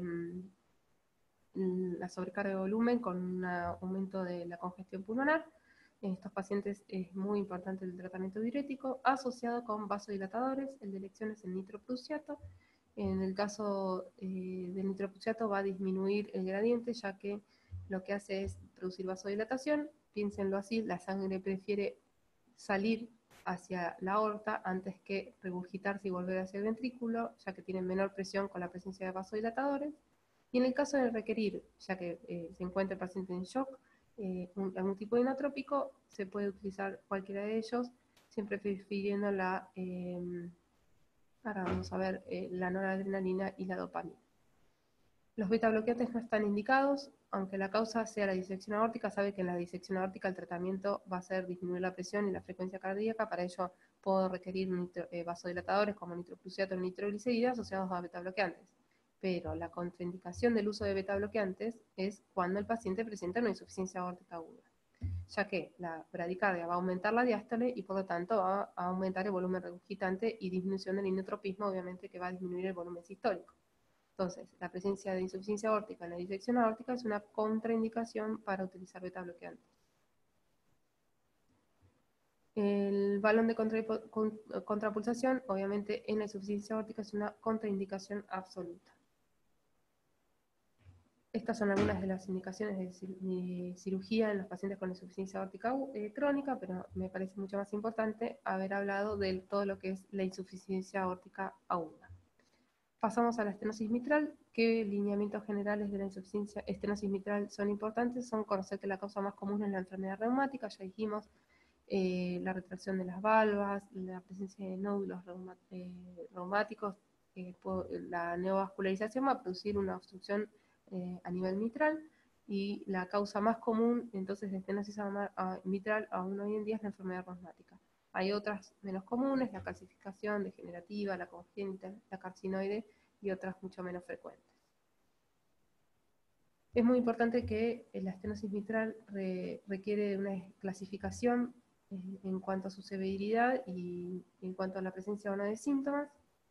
[SPEAKER 2] la sobrecarga de volumen con un aumento de la congestión pulmonar. En estos pacientes es muy importante el tratamiento diurético asociado con vasodilatadores. El de elección es el nitroprusiato. En el caso eh, del nitroprusiato va a disminuir el gradiente, ya que lo que hace es producir vasodilatación. Piénsenlo así, la sangre prefiere salir hacia la aorta antes que regurgitarse y volver hacia el ventrículo, ya que tiene menor presión con la presencia de vasodilatadores. Y en el caso de requerir, ya que eh, se encuentra el paciente en shock, eh, un, algún tipo de inotrópico, se puede utilizar cualquiera de ellos, siempre prefiriendo la, eh, ahora vamos a ver, eh, la noradrenalina y la dopamina. Los beta bloqueantes no están indicados, aunque la causa sea la disección aórtica. Sabe que en la disección aórtica el tratamiento va a ser disminuir la presión y la frecuencia cardíaca. Para ello puedo requerir nitro, eh, vasodilatadores como nitroprusiato o nitroglicerida asociados a beta bloqueantes. Pero la contraindicación del uso de beta bloqueantes es cuando el paciente presenta una insuficiencia aórtica aguda, ya que la bradicardia va a aumentar la diástole y por lo tanto va a aumentar el volumen regurgitante y disminución del inotropismo, obviamente que va a disminuir el volumen sistólico. Entonces, la presencia de insuficiencia aórtica en la disección aórtica es una contraindicación para utilizar beta bloqueantes. El balón de contra, contrapulsación, obviamente en la insuficiencia aórtica es una contraindicación absoluta. Estas son algunas de las indicaciones de cirugía en los pacientes con insuficiencia aórtica eh, crónica, pero me parece mucho más importante haber hablado de todo lo que es la insuficiencia aórtica aguda. Pasamos a la estenosis mitral. ¿Qué lineamientos generales de la insuficiencia estenosis mitral son importantes? Son conocer que la causa más común es la enfermedad reumática, ya dijimos, eh, la retracción de las valvas, la presencia de nódulos reuma, eh, reumáticos, eh, la neovascularización va a producir una obstrucción eh, a nivel mitral, y la causa más común entonces de estenosis mitral aún hoy en día es la enfermedad reumática. Hay otras menos comunes, la calcificación degenerativa, la congénita, la carcinoide y otras mucho menos frecuentes. Es muy importante que la estenosis mitral re, requiere de una clasificación eh, en cuanto a su severidad y en cuanto a la presencia o no de síntomas.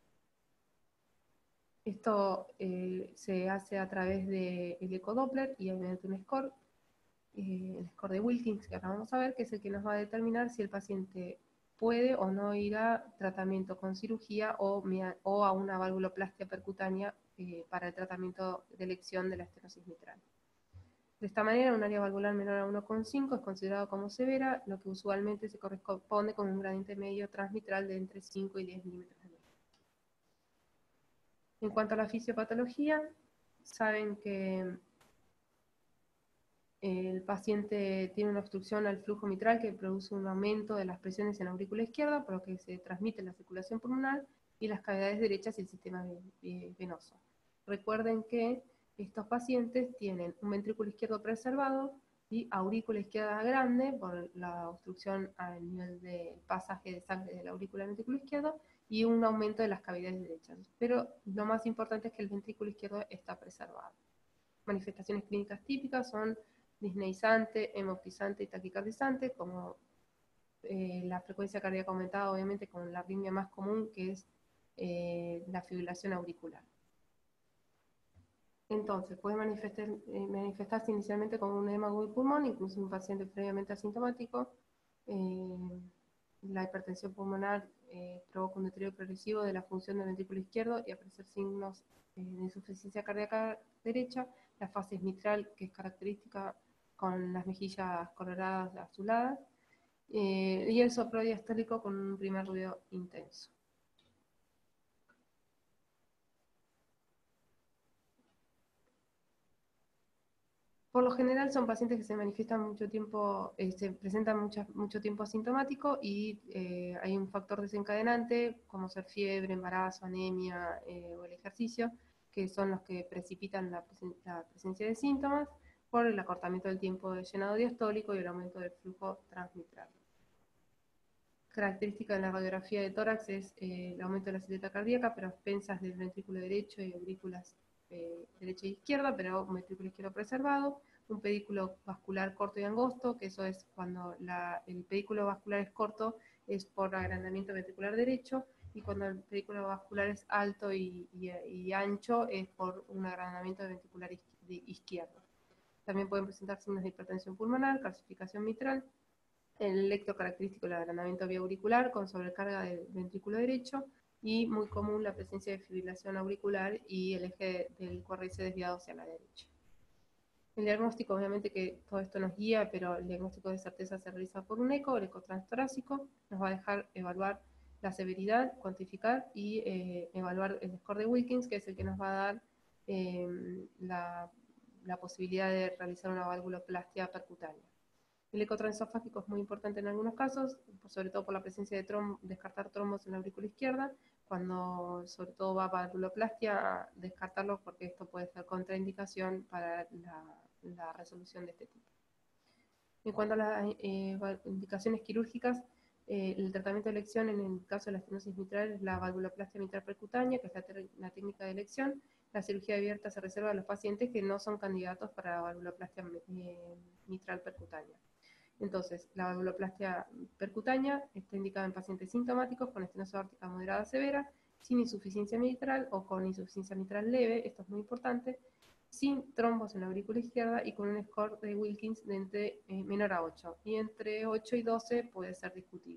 [SPEAKER 2] Esto eh, se hace a través del ecodoppler y mediante un score, eh, el score de Wilkins, que ahora vamos a ver, que es el que nos va a determinar si el paciente puede o no ir a tratamiento con cirugía o, o a una valvuloplastia percutánea eh, para el tratamiento de elección de la estenosis mitral. De esta manera, un área valvular menor a uno coma cinco es considerado como severa, lo que usualmente se corresponde con un gradiente medio transmitral de entre cinco y diez milímetros de mercurio. En cuanto a la fisiopatología, saben que el paciente tiene una obstrucción al flujo mitral que produce un aumento de las presiones en la aurícula izquierda, por lo que se transmite la circulación pulmonar y las cavidades derechas y el sistema venoso. Recuerden que estos pacientes tienen un ventrículo izquierdo preservado y aurícula izquierda grande por la obstrucción al nivel del pasaje de sangre de la aurícula al ventrículo izquierdo y un aumento de las cavidades derechas. Pero lo más importante es que el ventrículo izquierdo está preservado. Manifestaciones clínicas típicas son disneizante, hemoptizante y taquicardizante, como eh, la frecuencia cardíaca aumentada, obviamente, con la arritmia más común, que es eh, la fibrilación auricular. Entonces, puede manifestar, eh, manifestarse inicialmente con un edema agudo del pulmón, incluso en un paciente previamente asintomático. Eh, la hipertensión pulmonar eh, provoca un deterioro progresivo de la función del ventrículo izquierdo y aparecer signos eh, de insuficiencia cardíaca derecha. La fase mitral, que es característica con las mejillas coloradas azuladas, eh, y el soplo diastólico con un primer ruido intenso. Por lo general son pacientes que se manifiestan mucho tiempo, eh, se presentan mucha, mucho tiempo asintomático y eh, hay un factor desencadenante, como ser fiebre, embarazo, anemia eh, o el ejercicio, que son los que precipitan la, presen la presencia de síntomas por el acortamiento del tiempo de llenado diastólico y el aumento del flujo transmitral. Característica de la radiografía de tórax es eh, el aumento de la silueta cardíaca, pero a expensas del ventrículo derecho y aurículas eh, derecha e izquierda, pero un ventrículo izquierdo preservado, un pedículo vascular corto y angosto, que eso es cuando la, el pedículo vascular es corto, es por agrandamiento ventricular derecho, y cuando el pedículo vascular es alto y, y, y ancho, es por un agrandamiento ventricular izquierdo. También pueden presentar signos de hipertensión pulmonar, calcificación mitral, el electro característico del agrandamiento biauricular con sobrecarga del ventrículo derecho y muy común la presencia de fibrilación auricular y el eje del Q R S desviado hacia la derecha. El diagnóstico, obviamente que todo esto nos guía, pero el diagnóstico de certeza se realiza por un eco, el eco transtorácico, nos va a dejar evaluar la severidad, cuantificar y eh, evaluar el score de Wilkins, que es el que nos va a dar eh, la, la posibilidad de realizar una valvuloplastia percutánea. El eco transesofágico es muy importante en algunos casos, sobre todo por la presencia de trom descartar trombos en la aurícula izquierda, cuando sobre todo va para valvuloplastia, descartarlo porque esto puede ser contraindicación para la, la resolución de este tipo. En cuanto a las eh, indicaciones quirúrgicas, eh, el tratamiento de elección en el caso de la estenosis mitral es la valvuloplastia mitral percutánea, que es la, la técnica de elección. La cirugía abierta se reserva a los pacientes que no son candidatos para la valvuloplastia eh, mitral percutánea. Entonces, la valvuloplastia percutánea está indicada en pacientes sintomáticos con estenosis aórtica moderada severa, sin insuficiencia mitral o con insuficiencia mitral leve, esto es muy importante, sin trombos en la aurícula izquierda y con un score de Wilkins de entre eh, menor a ocho, y entre ocho y doce puede ser discutible.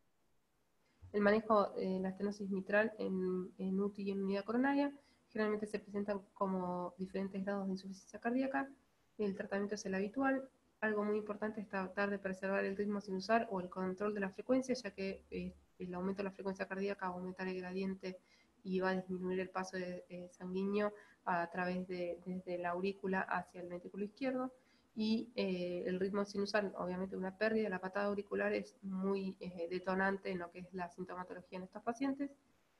[SPEAKER 2] El manejo de la estenosis mitral en, en U T I y en unidad coronaria generalmente se presentan como diferentes grados de insuficiencia cardíaca. El tratamiento es el habitual. Algo muy importante es tratar de preservar el ritmo sinusal o el control de la frecuencia, ya que eh, el aumento de la frecuencia cardíaca va a aumentar el gradiente y va a disminuir el paso de, eh, sanguíneo a través de desde la aurícula hacia el ventrículo izquierdo. Y eh, el ritmo sinusal, obviamente una pérdida, la patada auricular es muy eh, detonante en lo que es la sintomatología en estos pacientes.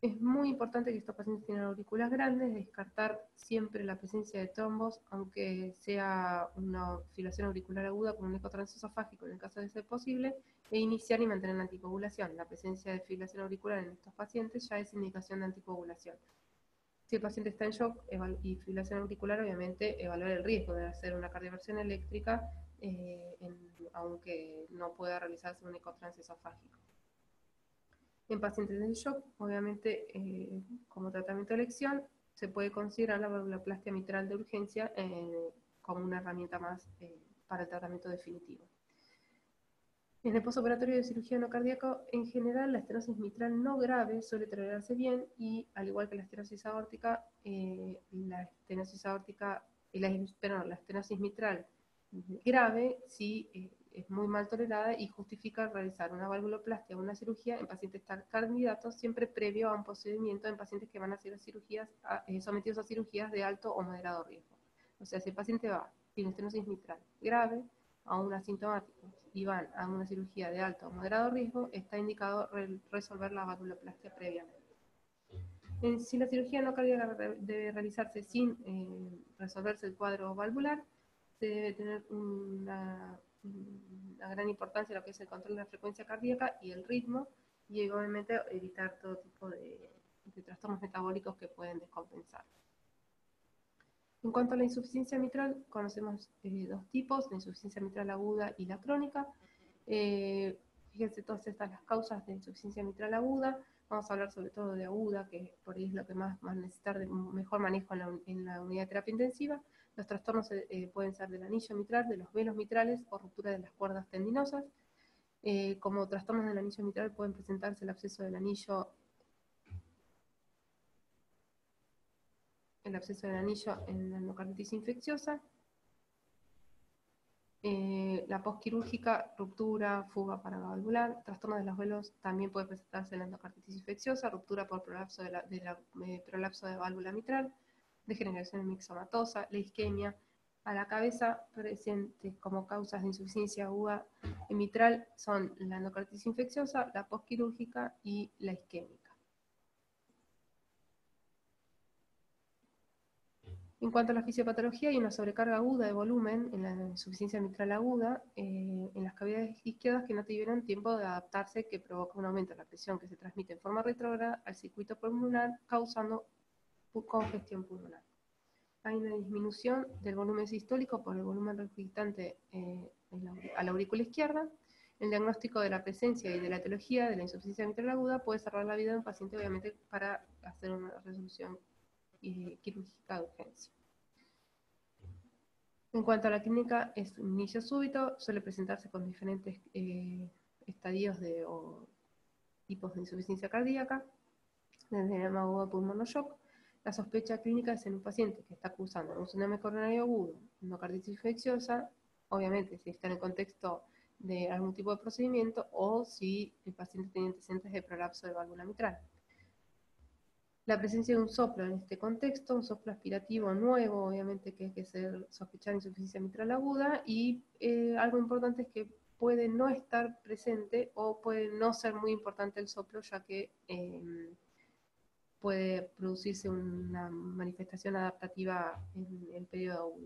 [SPEAKER 2] Es muy importante que estos pacientes tengan aurículas grandes, descartar siempre la presencia de trombos, aunque sea una fibrilación auricular aguda con un eco transesofágico en el caso de ser posible, e iniciar y mantener la anticoagulación. La presencia de fibrilación auricular en estos pacientes ya es indicación de anticoagulación. Si el paciente está en shock y fibrilación auricular, obviamente evaluar el riesgo de hacer una cardioversión eléctrica, eh, en, aunque no pueda realizarse un eco transesofágico. En pacientes en shock, obviamente, eh, como tratamiento de elección, se puede considerar la valvuloplastia mitral de urgencia eh, como una herramienta más eh, para el tratamiento definitivo. En el postoperatorio de cirugía no cardíaco, en general, la estenosis mitral no grave suele tolerarse bien y, al igual que la estenosis aórtica, eh, la estenosis aórtica, la, perdón, la estenosis mitral grave sí eh, es muy mal tolerada y justifica realizar una valvuloplastia o una cirugía en pacientes candidatos siempre previo a un procedimiento en pacientes que van a ser cirugías, a, eh, sometidos a cirugías de alto o moderado riesgo. O sea, si el paciente va sin estenosis mitral grave, aún asintomáticos, y van a una cirugía de alto o moderado riesgo, está indicado re resolver la valvuloplastia previamente. En, si la cirugía no cardíaca debe realizarse sin eh, resolverse el cuadro valvular, se debe tener una, una gran importancia lo que es el control de la frecuencia cardíaca y el ritmo, y obviamente evitar todo tipo de, de trastornos metabólicos que pueden descompensar. En cuanto a la insuficiencia mitral, conocemos eh, dos tipos, la insuficiencia mitral aguda y la crónica. Eh, fíjense todas estas las causas de insuficiencia mitral aguda. Vamos a hablar sobre todo de aguda, que por ahí es lo que más va a necesitar de un mejor manejo en la, en la unidad de terapia intensiva. Los trastornos eh, pueden ser del anillo mitral, de los velos mitrales o ruptura de las cuerdas tendinosas. Eh, como trastornos del anillo mitral pueden presentarse el absceso del anillo el absceso del anillo en la endocarditis infecciosa, eh, la postquirúrgica, ruptura, fuga paravalvular, trastorno de los velos también puede presentarse en la endocarditis infecciosa, ruptura por prolapso de, la, de, la, eh, prolapso de válvula mitral, degeneración mixomatosa, la isquemia a la cabeza, presentes como causas de insuficiencia aguda mitral son la endocarditis infecciosa, la postquirúrgica y la isquémica. En cuanto a la fisiopatología, hay una sobrecarga aguda de volumen en la insuficiencia mitral aguda eh, en las cavidades izquierdas que no tuvieron tiempo de adaptarse, que provoca un aumento de la presión que se transmite en forma retrógrada al circuito pulmonar, causando congestión pulmonar. Hay una disminución del volumen sistólico por el volumen regurgitante eh, a la aurícula izquierda. El diagnóstico de la presencia y de la etiología de la insuficiencia mitral aguda puede salvar la vida de un paciente, obviamente, para hacer una resolución y quirúrgica de urgencia. En cuanto a la clínica, es un inicio súbito, suele presentarse con diferentes eh, estadios de, o tipos de insuficiencia cardíaca, desde el agudo pulmonoshock. La sospecha clínica es en un paciente que está cursando un síndrome coronario agudo, endocarditis infecciosa, obviamente si está en el contexto de algún tipo de procedimiento o si el paciente tiene antecedentes de prolapso de válvula mitral. La presencia de un soplo en este contexto, un soplo aspirativo nuevo, obviamente que hay que ser sospechar insuficiencia mitral aguda, y eh, algo importante es que puede no estar presente o puede no ser muy importante el soplo, ya que eh, puede producirse una manifestación adaptativa en el periodo agudo.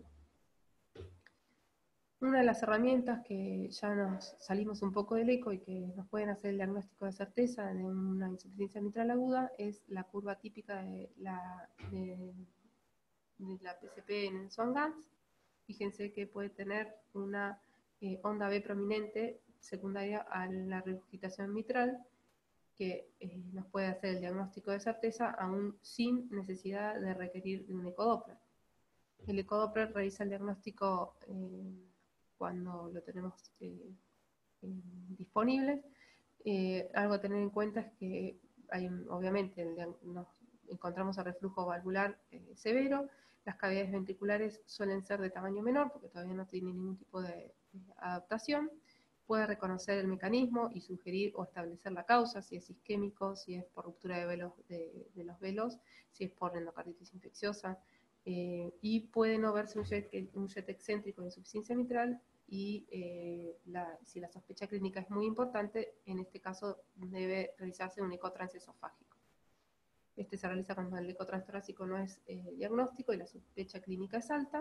[SPEAKER 2] Una de las herramientas que ya nos salimos un poco del eco y que nos pueden hacer el diagnóstico de certeza de una insuficiencia mitral aguda es la curva típica de la, de, de la P C P en Swan-Ganz. Fíjense que puede tener una eh, onda B prominente secundaria a la regurgitación mitral que eh, nos puede hacer el diagnóstico de certeza aún sin necesidad de requerir de un ecodoppler. El ecodoppler realiza el diagnóstico eh, cuando lo tenemos eh, eh, disponible. Eh, algo a tener en cuenta es que hay, obviamente el, nos encontramos a reflujo valvular eh, severo, las cavidades ventriculares suelen ser de tamaño menor porque todavía no tienen ningún tipo de, de adaptación. Puede reconocer el mecanismo y sugerir o establecer la causa, si es isquémico, si es por ruptura de, velos, de, de los velos, si es por endocarditis infecciosa, eh, y puede no verse un jet, un jet excéntrico de insuficiencia mitral, y eh, la, si la sospecha clínica es muy importante, en este caso debe realizarse un eco transesofágico. Este se realiza cuando el eco transtorácico no es eh, diagnóstico y la sospecha clínica es alta.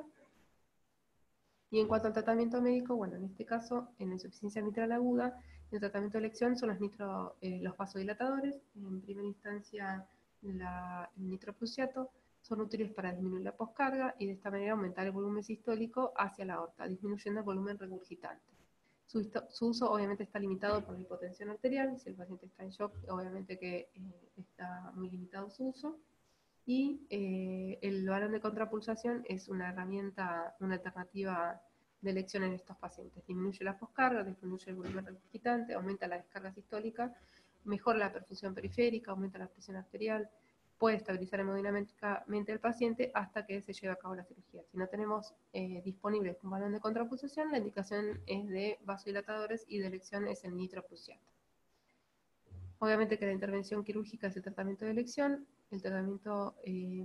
[SPEAKER 2] Y en cuanto al tratamiento médico, bueno, en este caso, en la insuficiencia mitral aguda, el tratamiento de elección son los, nitro, eh, los vasodilatadores. En primera instancia, la, el nitroprusiato son útiles para disminuir la poscarga y de esta manera aumentar el volumen sistólico hacia la aorta, disminuyendo el volumen regurgitante. Su, su uso obviamente está limitado por la hipotensión arterial. Si el paciente está en shock, obviamente que eh, está muy limitado su uso. Y eh, el balón de contrapulsación es una herramienta, una alternativa de elección en estos pacientes. Disminuye la poscarga, disminuye el volumen regurgitante, aumenta la descarga sistólica, mejora la perfusión periférica, aumenta la presión arterial, puede estabilizar hemodinámicamente al paciente hasta que se lleve a cabo la cirugía. Si no tenemos eh, disponible un balón de contrapulsación, la indicación es de vasodilatadores y de elección es el nitroprusiato. Obviamente que la intervención quirúrgica es el tratamiento de elección. El tratamiento, eh,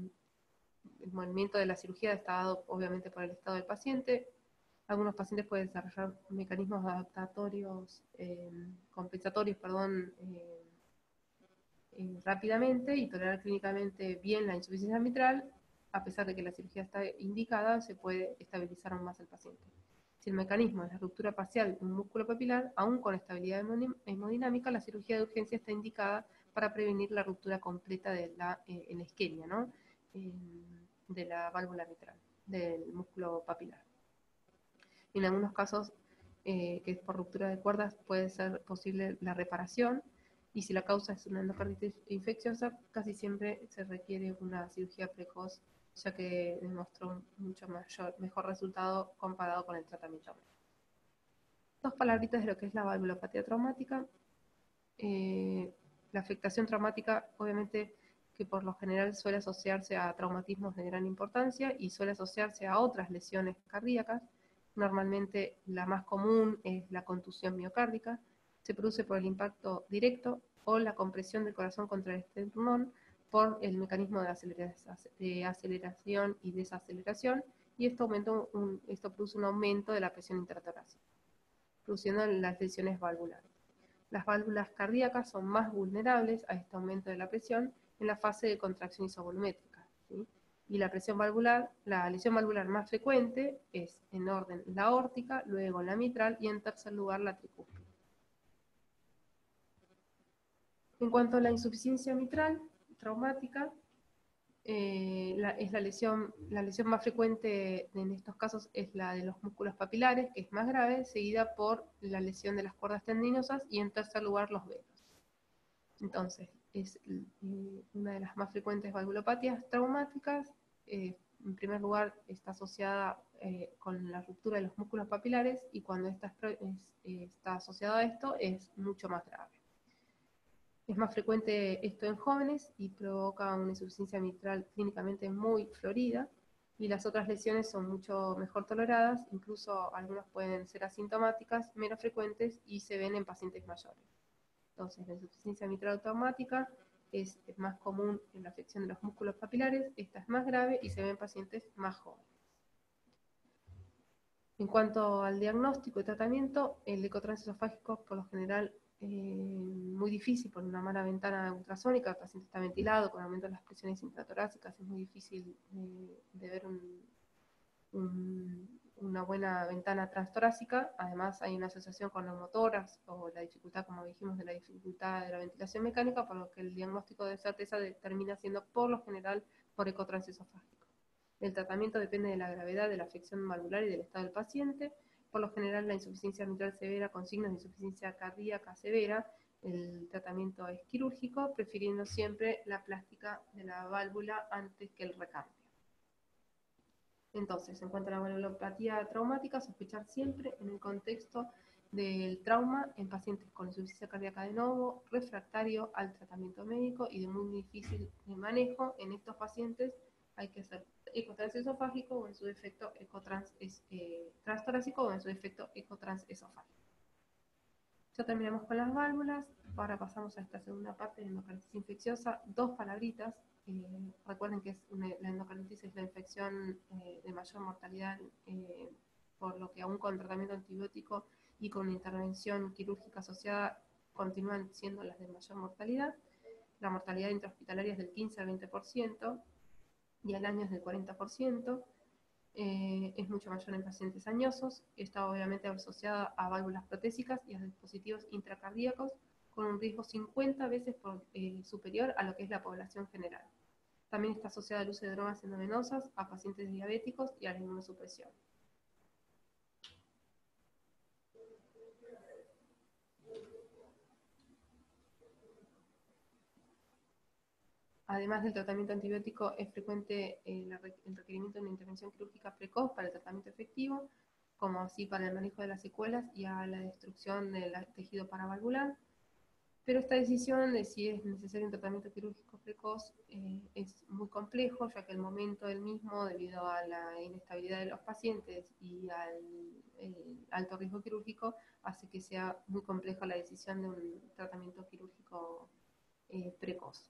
[SPEAKER 2] el movimiento de la cirugía está dado obviamente por el estado del paciente. Algunos pacientes pueden desarrollar mecanismos adaptatorios, eh, compensatorios, perdón, eh, eh, rápidamente y tolerar clínicamente bien la insuficiencia mitral. A pesar de que la cirugía está indicada, se puede estabilizar aún más el paciente. Si el mecanismo es la ruptura parcial de un músculo papilar, aún con estabilidad hemodinámica, la cirugía de urgencia está indicada para prevenir la ruptura completa de la, eh, en la isquemia, ¿no? eh, de la válvula mitral, del músculo papilar. En algunos casos, eh, que es por ruptura de cuerdas, puede ser posible la reparación, y si la causa es una endocarditis infecciosa, casi siempre se requiere una cirugía precoz, ya que demostró un mucho mayor, mejor resultado comparado con el tratamiento médico. Dos palabritas de lo que es la valvulopatía traumática. Eh, la afectación traumática, obviamente, que por lo general suele asociarse a traumatismos de gran importancia y suele asociarse a otras lesiones cardíacas. Normalmente la más común es la contusión miocárdica. Se produce por el impacto directo o la compresión del corazón contra el esternón por el mecanismo de aceleración y desaceleración, y esto, aumenta un, esto produce un aumento de la presión intratorácica, produciendo las lesiones valvulares. Las válvulas cardíacas son más vulnerables a este aumento de la presión en la fase de contracción isovolumétrica, ¿sí? Y la presión valvular, la lesión valvular más frecuente es en orden la aórtica, luego la mitral y en tercer lugar la tricúspide. En cuanto a la insuficiencia mitral traumática, eh, la, es la lesión, la lesión más frecuente en estos casos es la de los músculos papilares, que es más grave, seguida por la lesión de las cuerdas tendinosas y en tercer lugar los venos. Entonces, es eh, una de las más frecuentes valvulopatías traumáticas. Eh, en primer lugar, está asociada eh, con la ruptura de los músculos papilares, y cuando esta es, es, eh, está asociada a esto es mucho más grave. Es más frecuente esto en jóvenes y provoca una insuficiencia mitral clínicamente muy florida, y las otras lesiones son mucho mejor toleradas, incluso algunas pueden ser asintomáticas, menos frecuentes y se ven en pacientes mayores. Entonces, la insuficiencia mitral traumática es, es más común en la afección de los músculos papilares, esta es más grave y se ve en pacientes más jóvenes. En cuanto al diagnóstico y tratamiento, el ecotransesofágico por lo general eh, muy difícil por una mala ventana ultrasónica, el paciente está ventilado, con aumento de las presiones intratorácicas es muy difícil eh, de ver un, un, una buena ventana transtorácica. Además hay una asociación con neumotoras o la dificultad, como dijimos, de la dificultad de la ventilación mecánica, por lo que el diagnóstico de certeza termina siendo por lo general por ecotransesofágico. El tratamiento depende de la gravedad de la afección valvular y del estado del paciente. Por lo general, la insuficiencia mitral severa con signos de insuficiencia cardíaca severa, el tratamiento es quirúrgico, prefiriendo siempre la plástica de la válvula antes que el recambio. Entonces, en cuanto a la valvulopatía traumática, sospechar siempre en el contexto del trauma en pacientes con insuficiencia cardíaca de nuevo, refractario al tratamiento médico y de muy difícil manejo. En estos pacientes hay que hacer ecotransesofágico o en su defecto ecotrans, eh, transtorácico o en su defecto ecotransesofágico. Ya terminamos con las válvulas, ahora pasamos a esta segunda parte de endocarditis infecciosa. Dos palabritas. Eh, recuerden que es una, la endocarditis es la infección eh, de mayor mortalidad, eh, por lo que aún con tratamiento antibiótico y con intervención quirúrgica asociada continúan siendo las de mayor mortalidad. La mortalidad intrahospitalaria es del quince al veinte por ciento y al año es del cuarenta por ciento. Eh, es mucho mayor en pacientes añosos. Está obviamente asociada a válvulas protésicas y a dispositivos intracardíacos, con un riesgo cincuenta veces por, eh, superior a lo que es la población general. También está asociada al uso de drogas endovenosas, a pacientes diabéticos y a la inmunosupresión. Además del tratamiento antibiótico, es frecuente eh, el requerimiento de una intervención quirúrgica precoz para el tratamiento efectivo, como así para el manejo de las secuelas y a la destrucción del tejido paravalvular. Pero esta decisión de si es necesario un tratamiento quirúrgico precoz eh, es muy complejo, ya que el momento del mismo, debido a la inestabilidad de los pacientes y al alto riesgo quirúrgico, hace que sea muy compleja la decisión de un tratamiento quirúrgico eh, precoz.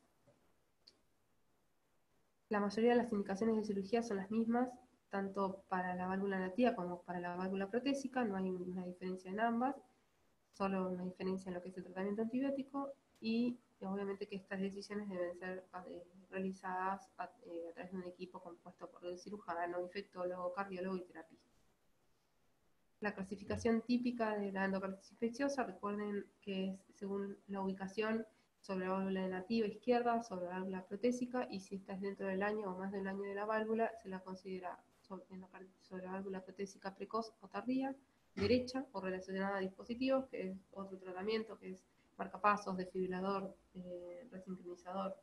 [SPEAKER 2] La mayoría de las indicaciones de cirugía son las mismas, tanto para la válvula nativa como para la válvula protésica, no hay una diferencia en ambas, solo una diferencia en lo que es el tratamiento antibiótico, y obviamente que estas decisiones deben ser eh, realizadas a, eh, a través de un equipo compuesto por el cirujano, infectólogo, cardiólogo y terapista. La clasificación típica de la endocarditis infecciosa, recuerden que es según la ubicación sobre la válvula nativa izquierda, sobre la válvula protésica, y si esta es dentro del año o más del año de la válvula, se la considera sobre, sobre la válvula protésica precoz o tardía, derecha o relacionada a dispositivos, que es otro tratamiento, que es marcapasos, desfibrilador, eh, resincronizador.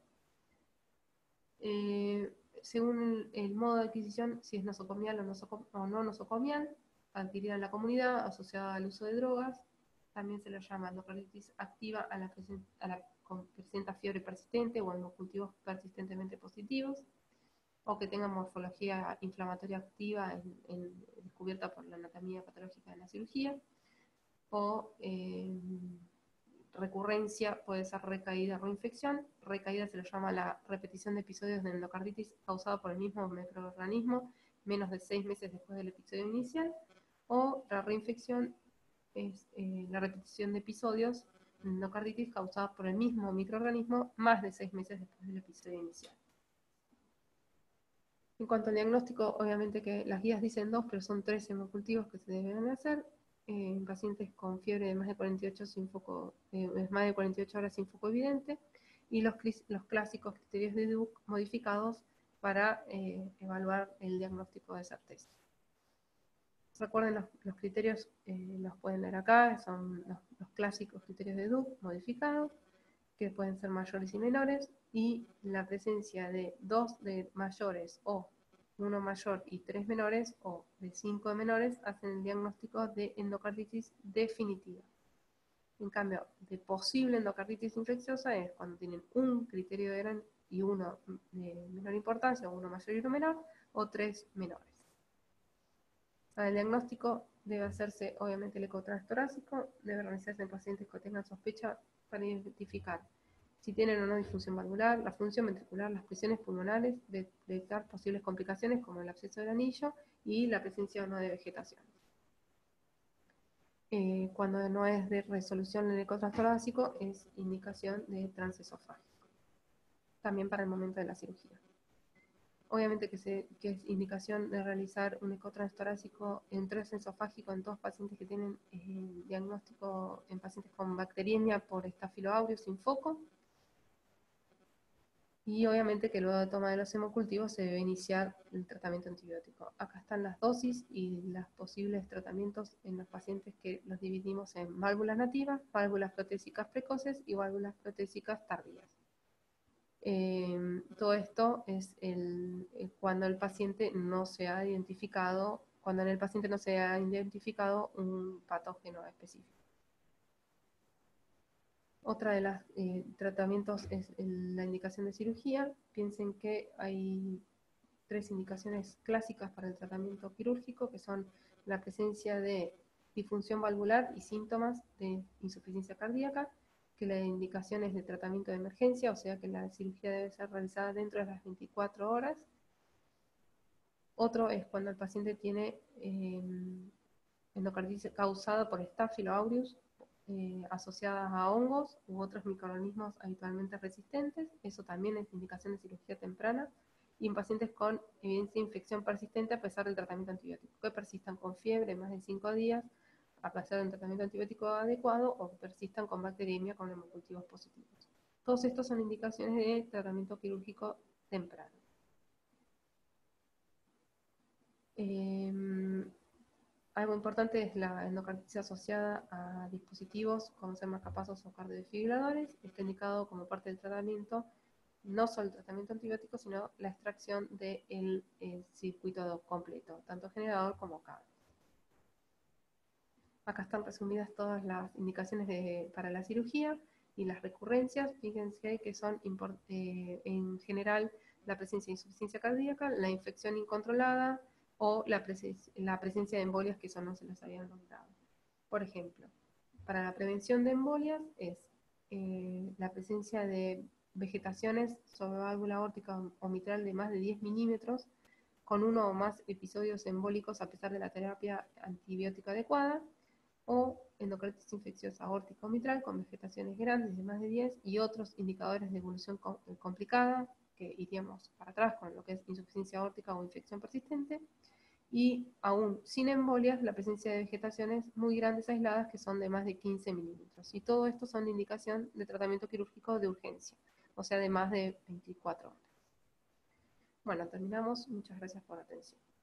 [SPEAKER 2] Eh, según el, el modo de adquisición, si es nosocomial o, nosocom o no nosocomial, adquirida en la comunidad, asociada al uso de drogas, también se le llama endocarditis activa a la, a la con presenta fiebre persistente o en los cultivos persistentemente positivos, o que tenga morfología inflamatoria activa en, en, descubierta por la anatomía patológica de la cirugía, o eh, recurrencia puede ser recaída o reinfección. Recaída se le llama la repetición de episodios de endocarditis causada por el mismo microorganismo menos de seis meses después del episodio inicial, o la reinfección es eh, la repetición de episodios de endocarditis causada por el mismo microorganismo más de seis meses después del episodio inicial. En cuanto al diagnóstico, obviamente que las guías dicen dos, pero son tres hemocultivos que se deben hacer eh, en pacientes con fiebre de más de cuarenta y ocho, sin foco, eh, más de cuarenta y ocho horas sin foco evidente, y los, los clásicos criterios de Duke modificados para eh, evaluar el diagnóstico de certeza. Recuerden, los, los criterios eh, los pueden leer acá, son los, los clásicos criterios de Duke modificados, que pueden ser mayores y menores, y la presencia de dos de mayores o uno mayor y tres menores, o de cinco de menores, hacen el diagnóstico de endocarditis definitiva. En cambio, de posible endocarditis infecciosa es cuando tienen un criterio de gran y uno de menor importancia, o uno mayor y uno menor, o tres menores. El diagnóstico debe hacerse, obviamente, el eco transtorácico, debe realizarse en pacientes que tengan sospecha para identificar si tienen o no disfunción valvular, la función ventricular, las presiones pulmonares, de detectar posibles complicaciones como el absceso del anillo y la presencia o no de vegetación. Eh, cuando no es de resolución en el eco transtorácico, es indicación de transesofágico, también para el momento de la cirugía. Obviamente que, se, que es indicación de realizar un eco transtorácico en transesofágico en todos pacientes que tienen eh, diagnóstico en pacientes con bacteriemia por Staphylo aureus sin foco. Y obviamente que luego de toma de los hemocultivos se debe iniciar el tratamiento antibiótico. Acá están las dosis y los posibles tratamientos en los pacientes que los dividimos en válvulas nativas, válvulas protésicas precoces y válvulas protésicas tardías. Eh, todo esto es el, el, cuando el paciente no se ha identificado, cuando en el paciente no se ha identificado un patógeno específico. Otra de los eh, tratamientos es el, la indicación de cirugía. Piensen que hay tres indicaciones clásicas para el tratamiento quirúrgico, que son la presencia de disfunción valvular y síntomas de insuficiencia cardíaca, que la indicación es de tratamiento de emergencia, o sea que la cirugía debe ser realizada dentro de las veinticuatro horas. Otro es cuando el paciente tiene eh, endocarditis causada por Staphylo aureus eh, asociadas a hongos u otros microorganismos habitualmente resistentes. Eso también es indicación de cirugía temprana. Y en pacientes con evidencia de infección persistente a pesar del tratamiento antibiótico, que persistan con fiebre más de cinco días a pesar de un tratamiento antibiótico adecuado o que persistan con bacteriemia con hemocultivos positivos. Todos estos son indicaciones de tratamiento quirúrgico temprano. Eh, algo importante es la endocarditis asociada a dispositivos como ser marcapasos o cardiofibriladores. Está indicado como parte del tratamiento, no solo el tratamiento antibiótico, sino la extracción del de el circuito completo, tanto generador como cable. Acá están resumidas todas las indicaciones de, para la cirugía y las recurrencias. Fíjense que son eh, en general la presencia de insuficiencia cardíaca, la infección incontrolada o la, presencia, la presencia de embolias que eso no se las habían nombrado. Por ejemplo, para la prevención de embolias es eh, la presencia de vegetaciones sobre válvula aórtica o mitral de más de diez milímetros, con uno o más episodios embólicos a pesar de la terapia antibiótica adecuada, o endocarditis infecciosa aórtica o mitral con vegetaciones grandes de más de diez y otros indicadores de evolución complicada, que iríamos para atrás con lo que es insuficiencia aórtica o infección persistente, y aún sin embolias, la presencia de vegetaciones muy grandes aisladas que son de más de quince milímetros. Y todo esto son de indicación de tratamiento quirúrgico de urgencia, o sea, de más de veinticuatro horas. Bueno, terminamos. Muchas gracias por la atención.